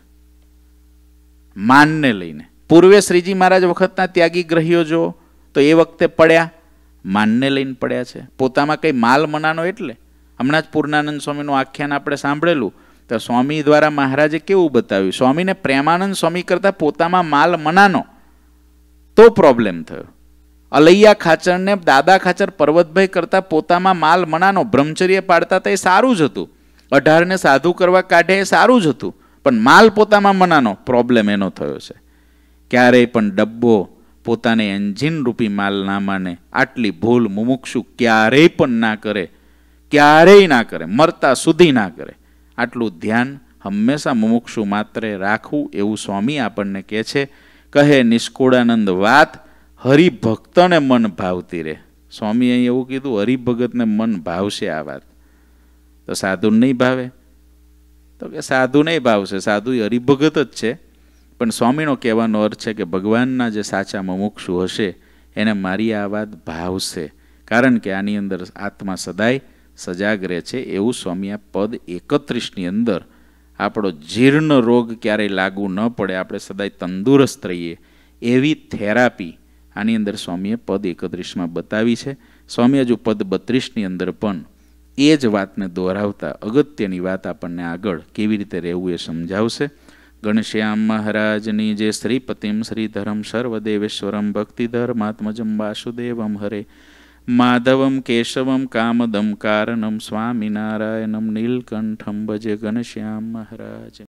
માનને લઈને. પૂર્વે શ્રીજી મહારાજ વખતના ત્યાગી ગ્રહીઓ જો તો એ વખતે પડ્યા, માનને લઈને પડ્યા છે. પોતામાં કંઈ માલ મનાનો એટલે હમણાં જ પૂર્ણાનંદ સ્વામીનું આખ્યાન આપણે સાંભળેલું તો તો સ્વામી દ્વારા મહારાજે કેવું બતાવ્યું? સ્વામીને પ્રેમાનંદ સ્વામી કરતાં પોતામાં માલ મનાનો તો પ્રોબ્લેમ થયો. અલૈયા ખાચરને દાદા ખાચર પર્વતભાઈ કરતાં પોતામાં માલ મનાનો બ્રહ્મચર્ય પાડતા હતા એ સારું જ હતું. 18ને સાધુ કરવા કાઢે એ સારું જ હતું. પણ માલ પોતામાં મનાનો પ્રોબ્લેમ એનો થયો છે. ક્યારેય પણ ડબ્બો પોતાને એન્જિન રૂપી માલ ના માને. આટલી ભૂલ મુમુક્ષુ ક્યારેય પણ ના કરે, ક્યારેય ના કરે, મરતા સુધી ના કરે. આટલું ધ્યાન હંમેશા મુમુક્ષુ માત્રે રાખવું એવું સ્વામી આપણને કહે છે. કહે નિષ્કુળાનંદ વાત હરિભક્તને મન ભાવતી રહે. સ્વામી અહીં એવું કીધું, હરિભગતને મન ભાવશે આ વાત. તો સાધુ નહીં ભાવે? તો કે સાધુ નહીં ભાવશે, સાધુ હરિભગત જ છે. પણ સ્વામીનો કહેવાનો અર્થ છે કે ભગવાનના જે સાચા મુમુક્ષુ હશે એને મારી આ વાત ભાવશે. કારણ કે આની અંદર આત્મા સદાય સજાગ રહે છે. એવું સ્વામી આ પદ 31ની અંદર આપણો જીર્ણ રોગ ક્યારેય લાગુ ન પડે, આપણે સદાય તંદુરસ્ત રહીએ એવી થેરાપી આની અંદર સ્વામીએ પદ 31માં બતાવી છે. સ્વામી હજુ પદ 32ની અંદર પણ એ જ વાતને દોહરાવતા અગત્યની વાત આપણને આગળ કેવી રીતે રહેવું એ સમજાવશે. ઘનશ્યામ મહારાજની જે શ્રીપતિમ શ્રીધરમ સર્વદેવેશ્વરમ ભક્તિધર્માત્મજમ વાસુદેવમ હરે માધવમ કેશવમ કામદમ કારણમ સ્વામિનારાયણમ નીલકંઠમ ભજે ઘનશ્યામ મહારાજ.